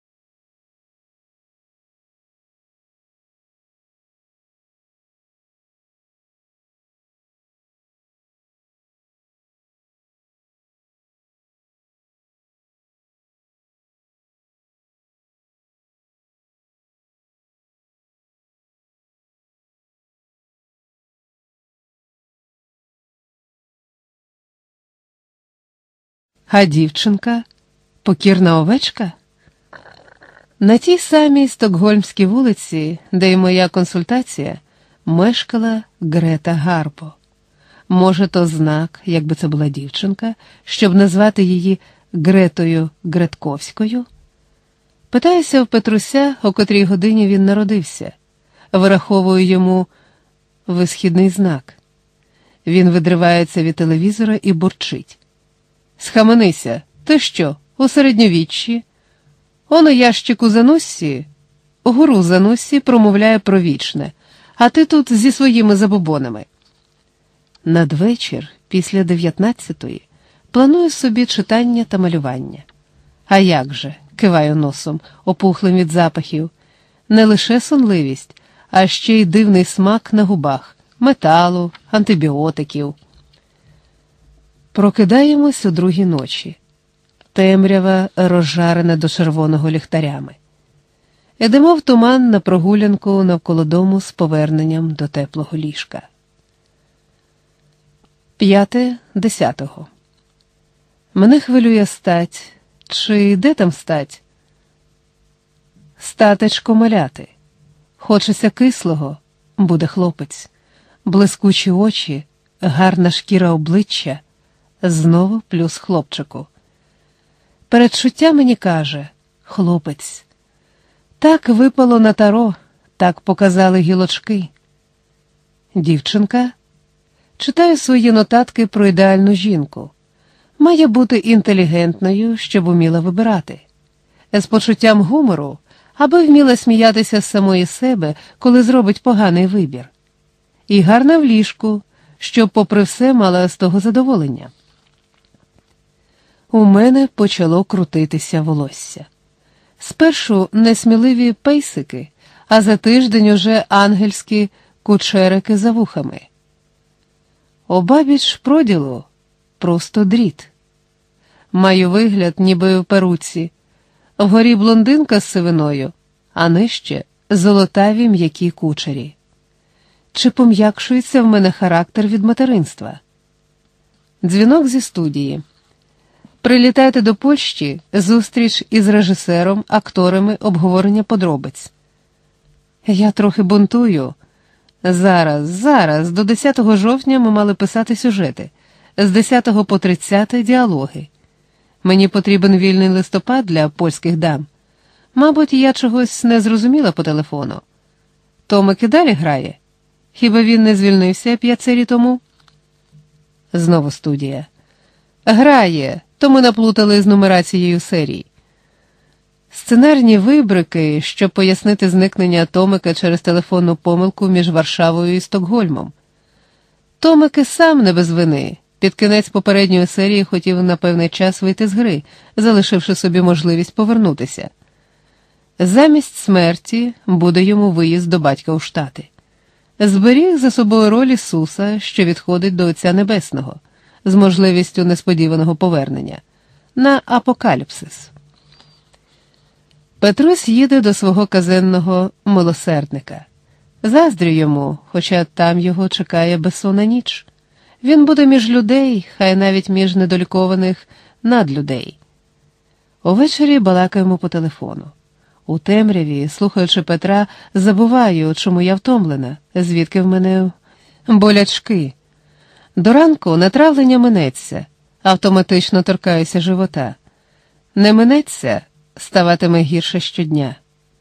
А дівчинка? Покірна овечка? На тій самій Стокгольмській вулиці, де й моя консультація, мешкала Грета Гарбо. Може, то знак, якби це була дівчинка, щоб назвати її Гретою Гретковською? Питаюся в Петруся, о котрій годині він народився. Вираховую йому висхідний знак. Він видривається від телевізора і бурчить. Схаменися, ти що, у середньовіччі? Он у ящику Зануссі, гуру Зануссі промовляє про вічне, а ти тут зі своїми забобонами. Надвечір, після 19-ї, планую собі читання та малювання. А як же, киваю носом, опухлим від запахів, не лише сонливість, а ще й дивний смак на губах, металу, антибіотиків. Прокидаємось у другій ночі. Темрява розжарена до червоного ліхтарями. Йдемо в туман на прогулянку навколо дому з поверненням до теплого ліжка. 5.10. Мене хвилює стать. Чи де там стать? Статечко маляти. Хочеться кислого, буде хлопець. Блискучі очі, гарна шкіра обличчя, знову плюс хлопчику. Передчуття мені каже, хлопець. Так випало на таро, так показали гілочки. Дівчинка? Читаю свої нотатки про ідеальну жінку. Має бути інтелігентною, щоб уміла вибирати. З почуттям гумору, аби вміла сміятися з самої себе, коли зробить поганий вибір. І гарна в ліжку, щоб попри все мала з того задоволення. У мене почало крутитися волосся. Спершу несміливі пейсики, а за тиждень уже ангельські кучерики за вухами. Обабіч проділу просто дріт. Маю вигляд, ніби в перуці. Вгорі блондинка з сивиною, а нижче золотаві м'які кучері. Чи пом'якшується в мене характер від материнства? Дзвінок зі студії. Прилітайте до Польщі, зустріч із режисером, акторами, обговорення подробиць. Я трохи бунтую. Зараз, до 10 жовтня ми мали писати сюжети, з 10 по 30 діалоги. Мені потрібен вільний листопад для польських дам. Мабуть, я чогось не зрозуміла по телефону. Томик і далі грає? Хіба він не звільнився 5 серій тому? Знову студія. Грає, то ми наплутали з нумерацією серій. Сценарні вибрики, щоб пояснити зникнення Томика через телефонну помилку між Варшавою і Стокгольмом. Томик і сам не без вини. Під кінець попередньої серії хотів на певний час вийти з гри, залишивши собі можливість повернутися. Замість смерті буде йому виїзд до батька у Штати. Зберіг за собою роль Ісуса, що відходить до Отця Небесного, з можливістю несподіваного повернення, на апокаліпсис. Петрусь їде до свого казенного милосердника. Заздрю йому, хоча там його чекає безсонна ніч. Він буде між людей, хай навіть між недолікованих надлюдей. Увечері балакаємо по телефону. У темряві, слухаючи Петра, забуваю, чому я втомлена, звідки в мене болячки. До ранку натравлення минеться, автоматично торкаюся живота. Не минеться, ставатиме гірше щодня.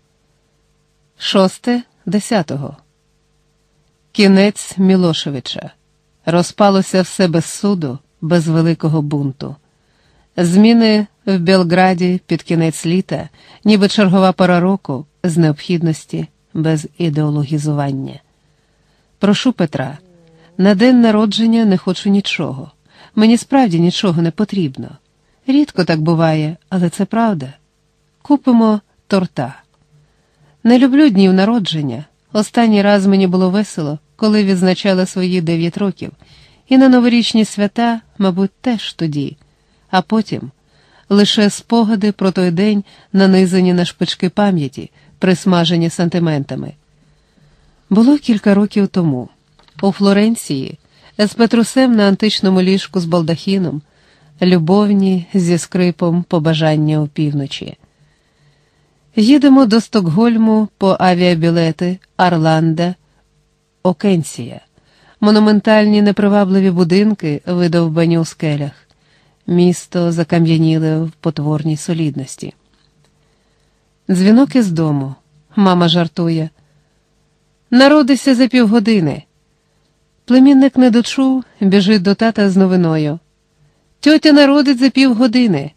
6.10. Кінець Мілошевича. Розпалося все без суду, без великого бунту. Зміни в Белграді під кінець літа, ніби чергова пора року, з необхідності, без ідеологізування. Прошу Петра, на день народження не хочу нічого. Мені справді нічого не потрібно. Рідко так буває, але це правда. Купимо торта. Не люблю днів народження. Останній раз мені було весело, коли відзначала свої 9 років. І на новорічні свята, мабуть, теж тоді. А потім лише спогади про той день, нанизані на шпички пам'яті, присмажені сантиментами. Було кілька років тому. У Флоренції, з Петрусем на античному ліжку з балдахіном, любовні зі скрипом побажання опівночі. Їдемо до Стокгольму по авіабілети Арланда, Окенсія. Монументальні непривабливі будинки, видовбані у скелях. Місто закам'яніле в потворній солідності. Дзвінок із дому. Мама жартує. Народися за півгодини. Племінник не дочув, біжить до тата з новиною. Тьотя народить за півгодини.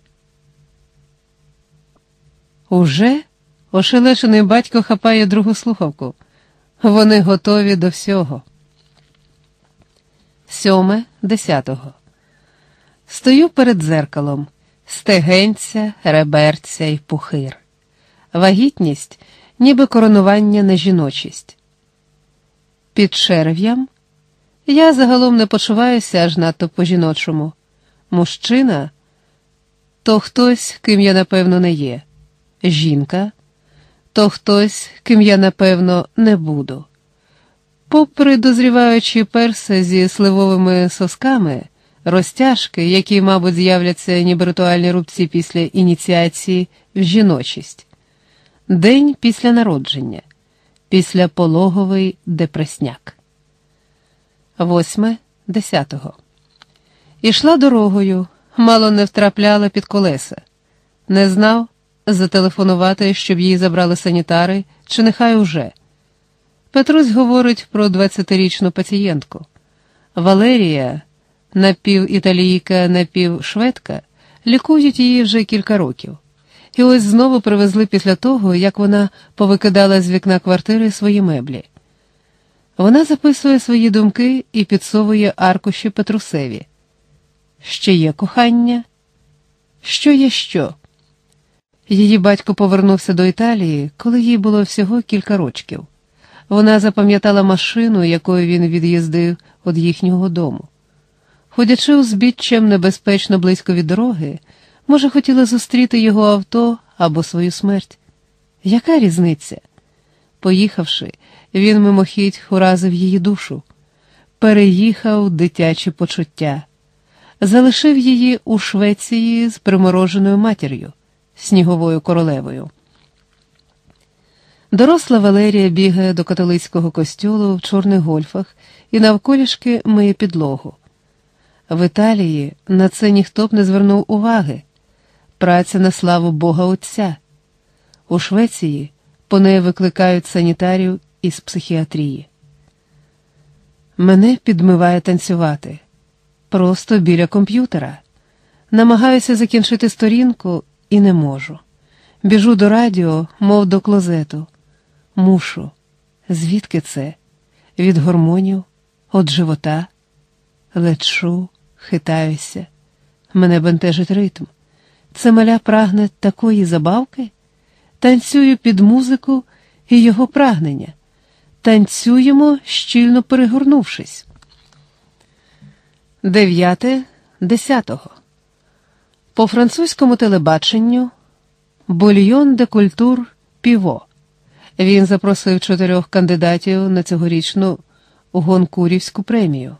Уже? Ошелешений батько хапає другу слухавку. Вони готові до всього. 7.10. Стою перед дзеркалом. Стегенця, реберця й пухир. Вагітність, ніби коронування на жіночість. Під черв'ям я загалом не почуваюся аж надто по-жіночому. Мужчина – то хтось, ким я напевно не є. Жінка – то хтось, ким я напевно не буду. Попри дозріваючі перси зі сливовими сосками, розтяжки, які, мабуть, з'являться ніби ритуальні рубці після ініціації в жіночість. День після народження. Післяпологовий депресняк. 8.10. Ішла дорогою, мало не втрапляла під колеса. Не знав, зателефонувати, щоб її забрали санітари, чи нехай уже. Петрусь говорить про 20-річну пацієнтку. Валерія, напівіталійка, напівшведка, лікують її вже кілька років. І ось знову привезли після того, як вона повикидала з вікна квартири свої меблі. Вона записує свої думки і підсовує аркуші Петрусеві. Ще є кохання? Що є що? Її батько повернувся до Італії, коли їй було всього кілька рочків. Вона запам'ятала машину, якою він від'їздив від їхнього дому. Ходячи узбіччям небезпечно близько від дороги, може, хотіла зустріти його авто або свою смерть. Яка різниця? Поїхавши, він мимохідь уразив її душу, переїхав дитячі почуття, залишив її у Швеції з примороженою матір'ю, сніговою королевою. Доросла Валерія бігає до католицького костюлу в чорних гольфах і навколішки миє підлогу. В Італії на це ніхто б не звернув уваги. Праця на славу Бога Отця. У Швеції по неї викликають санітарів із психіатрії. Мене підмиває танцювати. Просто біля комп'ютера. Намагаюся закінчити сторінку і не можу. Біжу до радіо, мов до клозету. Мушу. Звідки це? Від гормонів? От живота? Лечу, хитаюся. Мене бентежить ритм. Це маля прагне такої забавки? Танцюю під музику і його прагнення. Танцюємо, щільно перегорнувшись. 9.10. По французькому телебаченню «Бульйон де культур Піво». Він запросив 4 кандидатів на цьогорічну Гонкурівську премію.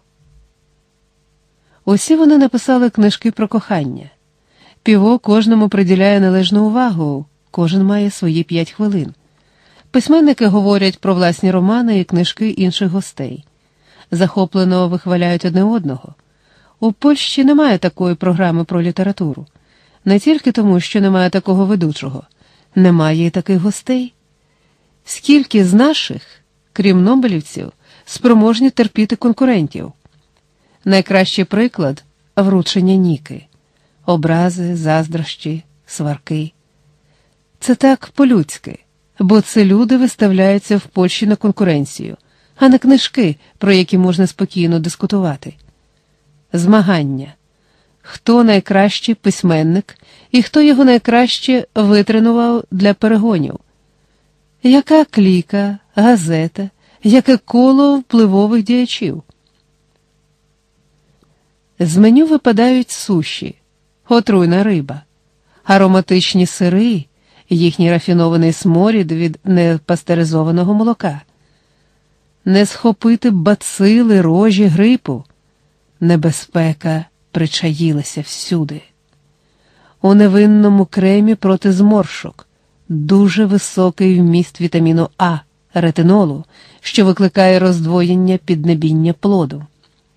Усі вони написали книжки про кохання. Піво кожному приділяє належну увагу, кожен має свої 5 хвилин. Письменники говорять про власні романи і книжки інших гостей. Захоплено вихваляють одне одного. У Польщі немає такої програми про літературу. Не тільки тому, що немає такого ведучого. Немає і таких гостей. Скільки з наших, крім нобелівців, спроможні терпіти конкурентів? Найкращий приклад – вручення Ніки. Образи, заздрощі, сварки. Це так по-людськи, бо це люди виставляються в Польщі на конкуренцію, а не книжки, про які можна спокійно дискутувати. Змагання. Хто найкращий письменник і хто його найкраще витренував для перегонів. Яка кліка, газета, яке коло впливових діячів. З меню випадають суші, отруйна риба, ароматичні сири, їхній рафінований сморід від непастеризованого молока. Не схопити бацили, рожі, грипу. Небезпека причаїлася всюди. У невинному кремі проти зморшок дуже високий вміст вітаміну А, ретинолу, що викликає роздвоєння піднебіння плоду.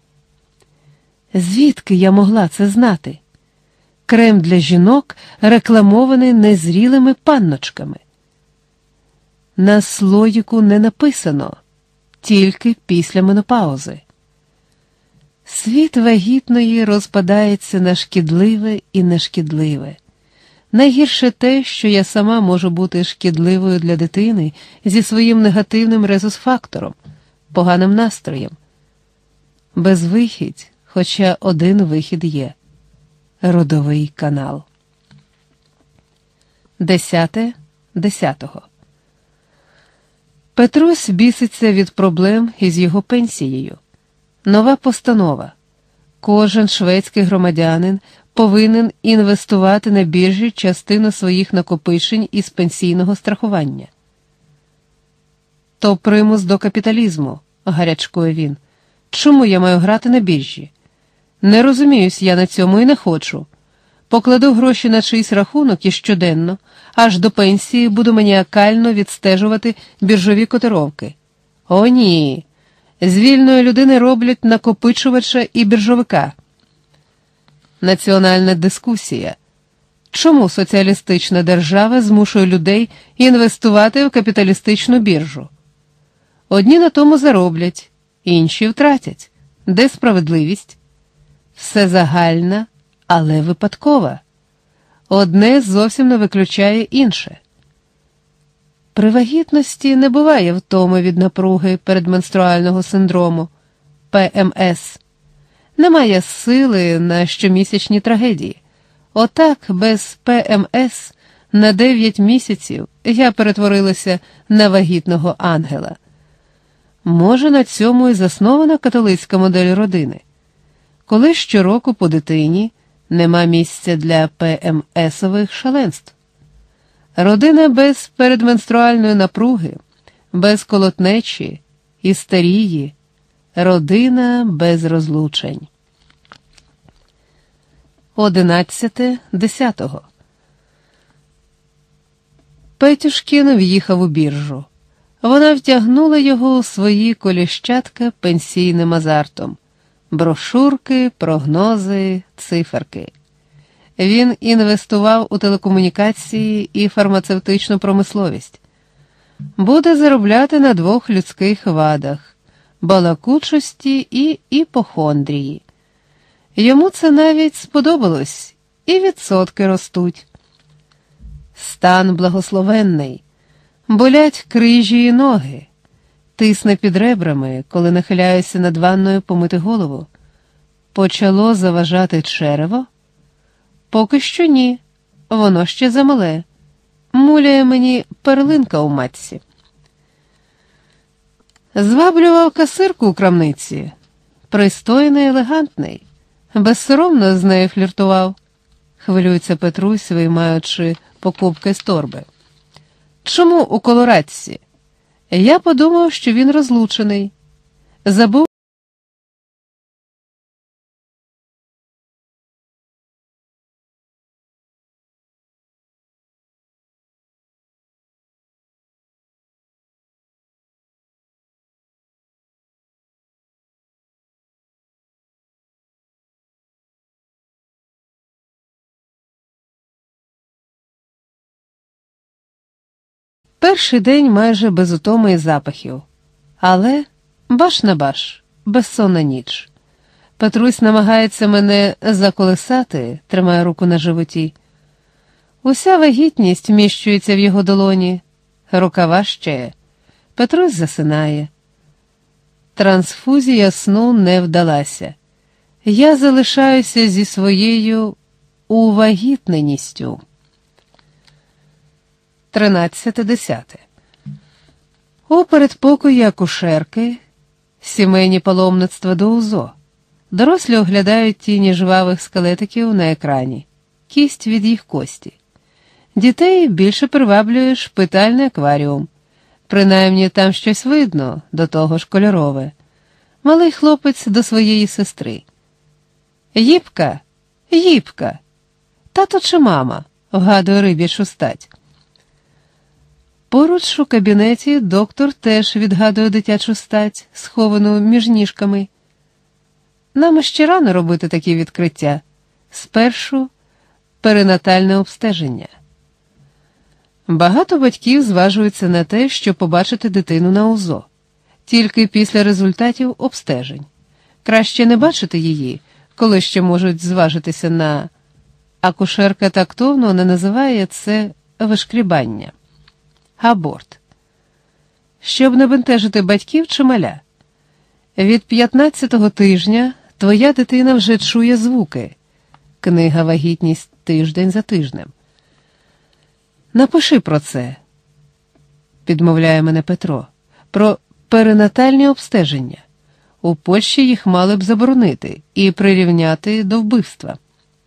Звідки я могла це знати? Крем для жінок рекламований незрілими панночками. На слоїку не написано, тільки після менопаузи. Світ вагітної розпадається на шкідливе і нешкідливе. Найгірше те, що я сама можу бути шкідливою для дитини зі своїм негативним резус-фактором, поганим настроєм. Безвихідь, хоча один вихід є – родовий канал. 10.10. Петрусь біситься від проблем із його пенсією. Нова постанова. Кожен шведський громадянин повинен інвестувати на біржі частину своїх накопичень із пенсійного страхування. То примус до капіталізму, гарячкує він. Чому я маю грати на біржі? Не розуміюсь я на цьому і не хочу. Покладу гроші на чийсь рахунок і щоденно, аж до пенсії буду маніакально відстежувати біржові котировки. О ні! З вільної людини роблять накопичувача і біржовика. Національна дискусія. Чому соціалістична держава змушує людей інвестувати в капіталістичну біржу? Одні на тому зароблять, інші втратять. Де справедливість? Все загальна, але випадкова. Одне зовсім не виключає інше. При вагітності не буває втоми від напруги передменструального синдрому – ПМС. Немає сили на щомісячні трагедії. Отак, без ПМС, на 9 місяців я перетворилася на вагітного ангела. Може, на цьому і заснована католицька модель родини. Коли щороку по дитині нема місця для ПМСових шаленств. Родина без передменструальної напруги, без колотнечі, істерії, родина без розлучень. 11.10. Петюшкін в'їхав у біржу. Вона втягнула його у свої коліщатка пенсійним азартом. Брошурки, прогнози, циферки. Він інвестував у телекомунікації і фармацевтичну промисловість. Буде заробляти на 2 людських вадах балакучості і іпохондрії. Йому це навіть сподобалось, і відсотки ростуть. Стан благословенний, болять крижі і ноги, тисне під ребрами, коли нахиляюся над ванною помити голову. Почало заважати черево? Поки що ні, воно ще замале. Муляє мені перлинка у матці. Зваблював касирку у крамниці. Пристойний, елегантний. Безсоромно з нею фліртував. Хвилюється Петрусь, виймаючи покупки з торби. Чому у колорадці? Я подумав, що він розлучений. Забув. Перший день майже без утоми і запахів. Але баш на баш, безсонна ніч. Петрусь намагається мене заколисати, тримає руку на животі. Уся вагітність вміщується в його долоні. Рука важчає. Петрусь засинає. Трансфузія сну не вдалася. Я залишаюся зі своєю увагітненістю. 13.10. У передпокої акушерки, сімейні паломництва до УЗО. Дорослі оглядають тіні жвавих скелетиків на екрані, кість від їх кості. Дітей більше приваблює шпитальний акваріум. Принаймні там щось видно, до того ж кольорове. Малий хлопець до своєї сестри. «Їпка, їпка, тато чи мама?» – вгадує риб'ячу стать. Поруч у кабінеті доктор теж відгадує дитячу стать, сховану між ніжками. Нам ще рано робити такі відкриття. Спершу перинатальне обстеження. Багато батьків зважуються на те, щоб побачити дитину на УЗО. Тільки після результатів обстежень. Краще не бачити її, коли ще можуть зважитися на... Акушерка тактовно не називає це вишкрібання. Аборт. Щоб не бентежити батьків чи маля. Від 15-го тижня твоя дитина вже чує звуки. Книга «Вагітність тиждень за тижнем». Напиши про це, підмовляє мене Петро, про перинатальні обстеження. У Польщі їх мали б заборонити і прирівняти до вбивства.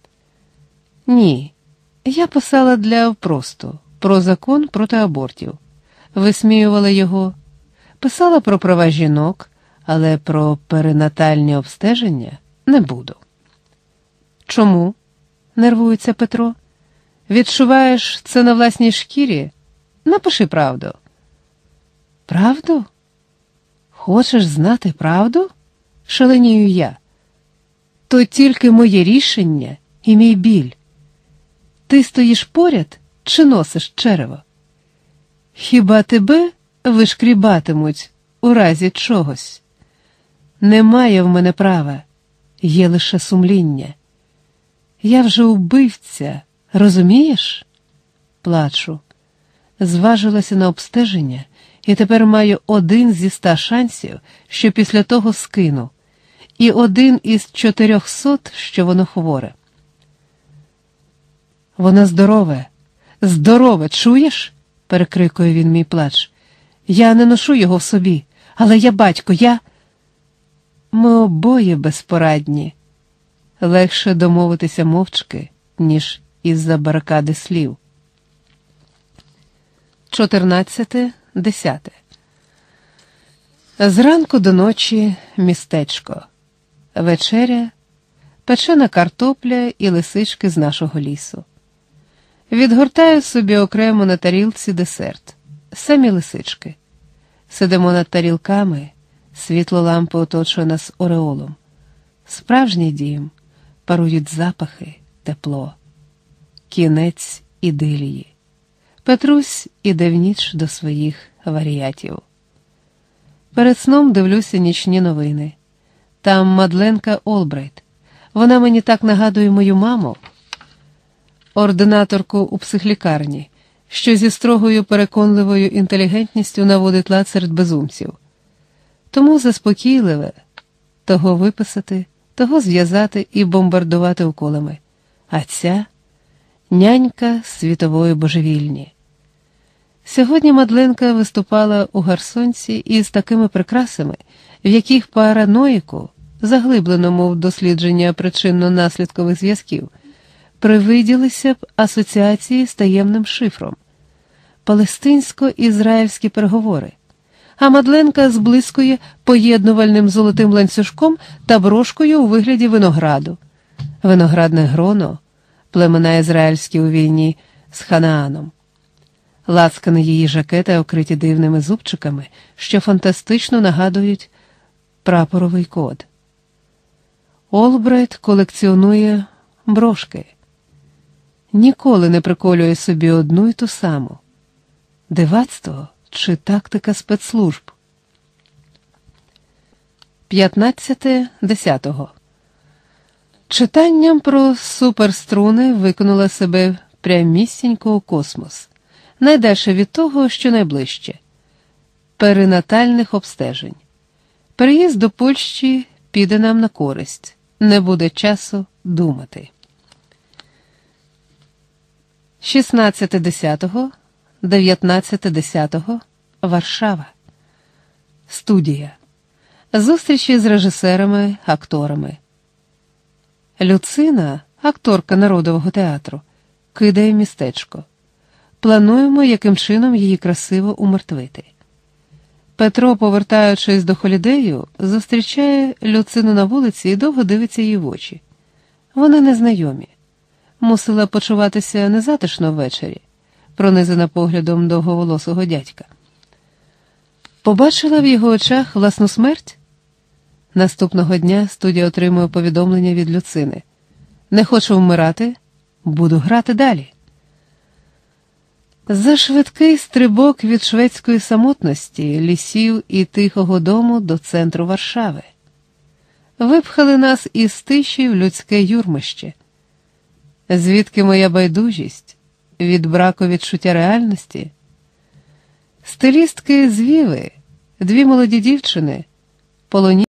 Ні, я писала для впросту, про закон проти абортів. Висміювала його, писала про права жінок, але про перинатальні обстеження не буду. Чому? Нервується Петро. Відчуваєш це на власній шкірі? Напиши правду. Правду? Хочеш знати правду? Шаленію я. То тільки моє рішення і мій біль. Ти стоїш поряд чи носиш черево? Хіба тебе вишкрібатимуть у разі чогось? Немає в мене права, є лише сумління. Я вже убивця, розумієш? Плачу. Зважилася на обстеження і тепер маю 1 зі 100 шансів, що після того скину, і 1 із 400, що воно хворе. Вона здорове, чуєш? Перекрикує він мій плач. Я не ношу його в собі, але я батько, Ми обоє безпорадні. Легше домовитися мовчки, ніж із-за барикади слів. 14.10. Зранку до ночі містечко. Вечеря, печена картопля і лисички з нашого лісу. Відгортаю собі окремо на тарілці десерт. Самі лисички. Сидимо над тарілками, світло лампи оточує нас ореолом. Справжній дім, парують запахи, тепло. Кінець ідилії. Петрусь іде в ніч до своїх варіатів. Перед сном дивлюся нічні новини. Там Мадленка Олбрайт. Вона мені так нагадує мою маму, ординаторку у психлікарні, що зі строгою переконливою інтелігентністю наводить лад серед безумців. Тому заспокійливе того виписати, того зв'язати і бомбардувати уколами. А ця нянька світової божевільні. Сьогодні Мадленка виступала у гарсонці із такими прикрасами, в яких параноїку, заглибленому в дослідження причинно-наслідкових зв'язків, привиділися б асоціації з таємним шифром, палестинсько-ізраїльські переговори, а Мадленка зблискує поєднувальним золотим ланцюжком та брошкою у вигляді винограду. Виноградне гроно, племена ізраїльські у війні з Ханааном. Лацкани її жакета окриті дивними зубчиками, що фантастично нагадують прапоровий код. Олбрайт колекціонує брошки. Ніколи не приколює собі одну й ту саму. Дивацтво чи тактика спецслужб? 15.10. Читанням про суперструни викинула себе прямісінько у космос. Найдальше від того, що найближче. Перинатальних обстежень. Переїзд до Польщі піде нам на користь. Не буде часу думати. 16.10, 19.10, Варшава. Студія. Зустрічі з режисерами, акторами. Люцина, акторка Народового театру, кидає містечко. Плануємо, яким чином її красиво умертвити. Петро, повертаючись до Холідею, зустрічає Люцину на вулиці і довго дивиться їй в очі. Вони незнайомі. Мусила почуватися незатишно ввечері, пронизана поглядом довговолосого дядька. Побачила в його очах власну смерть? Наступного дня студія отримує повідомлення від Люцини. Не хочу вмирати, буду грати далі. За швидкий стрибок від шведської самотності, лісів і тихого дому до центру Варшави. Випхали нас із тиші в людське юрмище. Звідки моя байдужість? Від браку відчуття реальності? Стилістки з Віви, дві молоді дівчини, полоні.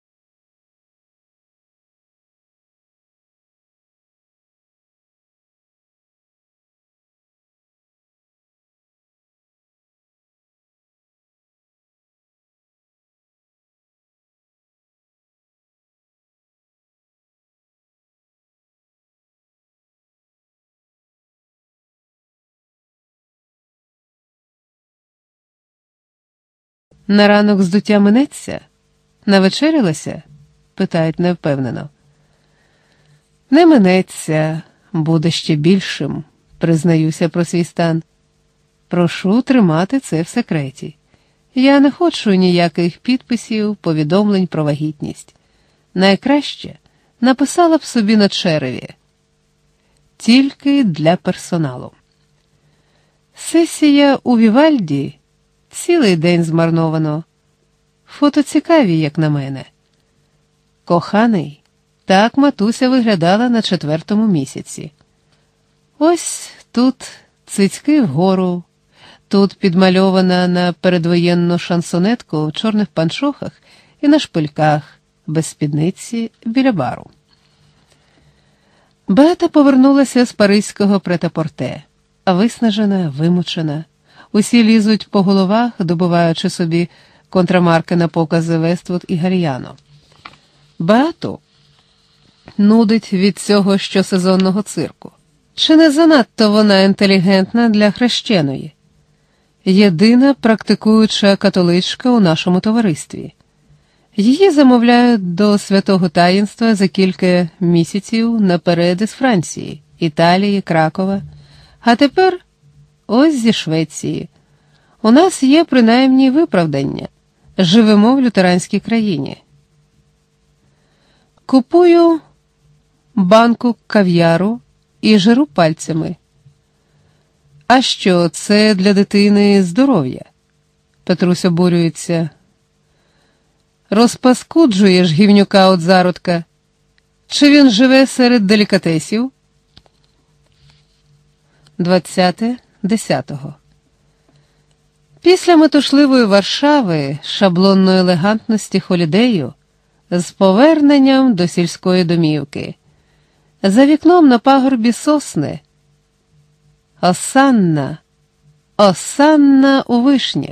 На ранок здуття минеться? Навечерялася? Питають невпевнено. Не минеться, буде ще більшим, признаюся про свій стан. Прошу тримати це в секреті. Я не хочу ніяких підписів, повідомлень про вагітність. Найкраще написала б собі на череві. Тільки для персоналу. Сесія у Вівальді. Цілий день змарновано. Фото цікаві, як на мене. Коханий, так матуся виглядала на 4-му місяці. Ось тут цицьки вгору, тут підмальована на передвоєнну шансонетку в чорних панчохах і на шпильках, без спідниці, біля бару. Беата повернулася з паризького претапорте, виснажена, вимучена. Усі лізуть по головах, добуваючи собі контрамарки на покази Вествуд і Гар'яно. Беату нудить від цього щосезонного цирку. Чи не занадто вона інтелігентна для хрещеної? Єдина практикуюча католичка у нашому товаристві. Її замовляють до святого таїнства за кілька місяців наперед із Франції, Італії, Кракова. А тепер ось зі Швеції. У нас є принаймні виправдання. Живемо в лютеранській країні. Купую банку кав'яру і жиру пальцями. А що, це для дитини здоров'я? Петрусь обурюється. Розпаскуджуєш гівнюка от зародка. Чи він живе серед делікатесів? 20.10. Після метушливої Варшави, шаблонної елегантності холідею, з поверненням до сільської домівки. За вікном на пагорбі сосни. Осанна, осанна у вишнях.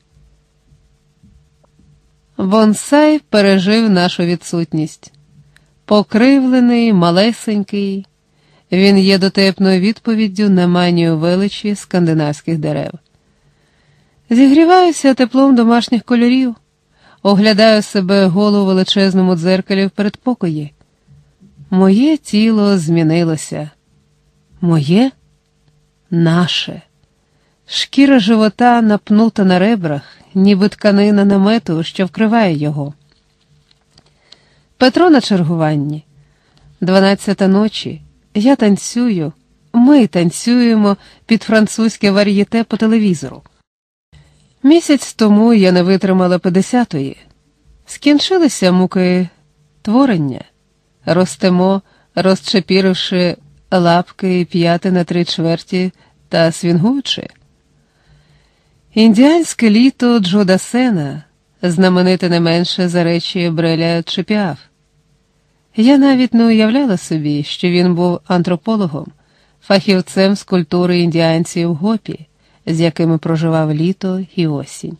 Бонсай пережив нашу відсутність. Покривлений, малесенький, він є дотепною відповіддю на манію величі скандинавських дерев. Зігріваюся теплом домашніх кольорів, оглядаю себе голу у величезному дзеркалі в передпокої. Моє тіло змінилося. Моє? Наше. Шкіра живота напнута на ребрах, ніби тканина намету, що вкриває його. Петро на чергуванні. 12 ночі. Я танцюю. Ми танцюємо під французьке вар'єте по телевізору. Місяць тому я не витримала 50-ї. Скінчилися муки творення. Ростемо, розчепіривши лапки і п'яти на 3/4 та свінгуючи. Індіанське літо Джо Дассена, знамените не менше за речі Бреля чи Піаф. Я навіть не уявляла собі, що він був антропологом, фахівцем з культури індіанців Гопі, з якими проживав літо і осінь.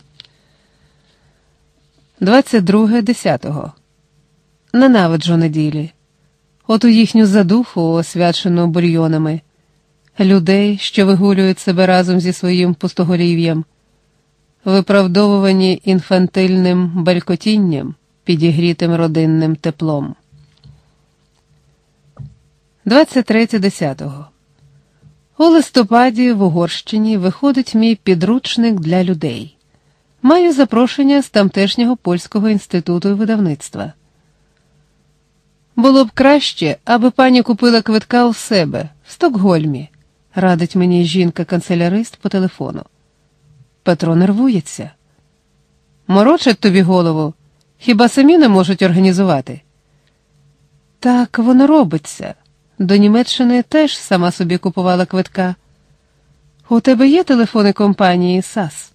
22.10. Ненавиджу неділі. Оту їхню задуху, освячену бульйонами. Людей, що вигулюють себе разом зі своїм пустоголів'ям, виправдовувані інфантильним белькотінням, підігрітим родинним теплом. 23.10. У листопаді в Угорщині виходить мій підручник для людей. Маю запрошення з тамтешнього польського інституту і видавництва. Було б краще, аби пані купила квитка у себе, в Стокгольмі, радить мені жінка-канцелярист по телефону. Петро нервується. Морочать тобі голову, хіба самі не можуть організувати? Так воно робиться. До Німеччини теж сама собі купувала квитка. У тебе є телефони компанії САС?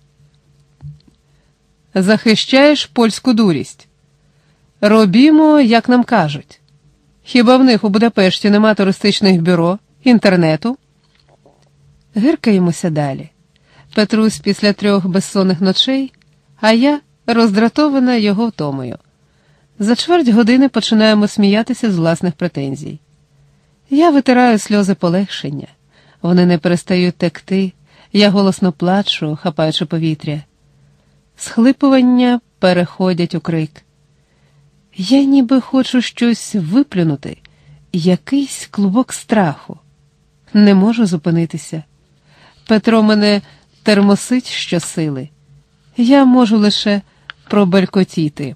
Захищаєш польську дурість. Робімо, як нам кажуть. Хіба в них у Будапешті нема туристичних бюро, інтернету? Гиркаємося далі. Петрусь після 3 безсонних ночей, а я роздратована його втомою. За чверть години починаємо сміятися з власних претензій. Я витираю сльози полегшення. Вони не перестають текти, я голосно плачу, хапаючи повітря. Схлипування переходять у крик. Я ніби хочу щось виплюнути, якийсь клубок страху. Не можу зупинитися. Петро мене термосить щосили. Я можу лише пробелькотіти.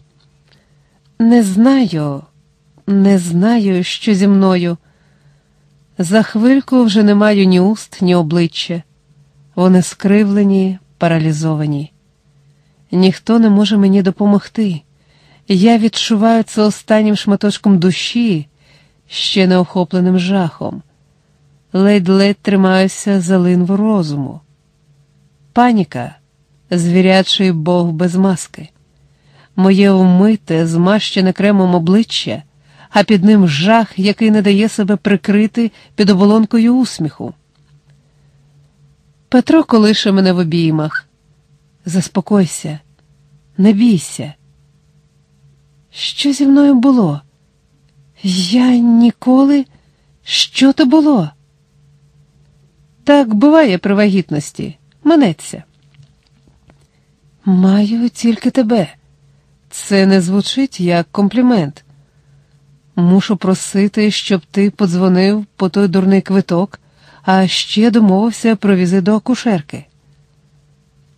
Не знаю, що зі мною. За хвильку вже не маю ні уст, ні обличчя. Вони скривлені, паралізовані. Ніхто не може мені допомогти. Я відчуваю це останнім шматочком душі, ще не охопленим жахом. Ледь-ледь тримаюся за линву розуму. Паніка, звірячий бог без маски. Моє вмите, змащене кремом обличчя, а під ним жах, який не дає себе прикрити під оболонкою усміху. Петро колише мене в обіймах. Заспокойся, не бійся. Що зі мною було? Я ніколи... Що то було? Так буває при вагітності. Минеться. Маю тільки тебе. Це не звучить як комплімент. Мушу просити, щоб ти подзвонив по той дурний квиток, а ще домовився про візит до акушерки.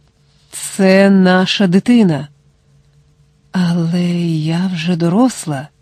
Це наша дитина. Але я вже доросла.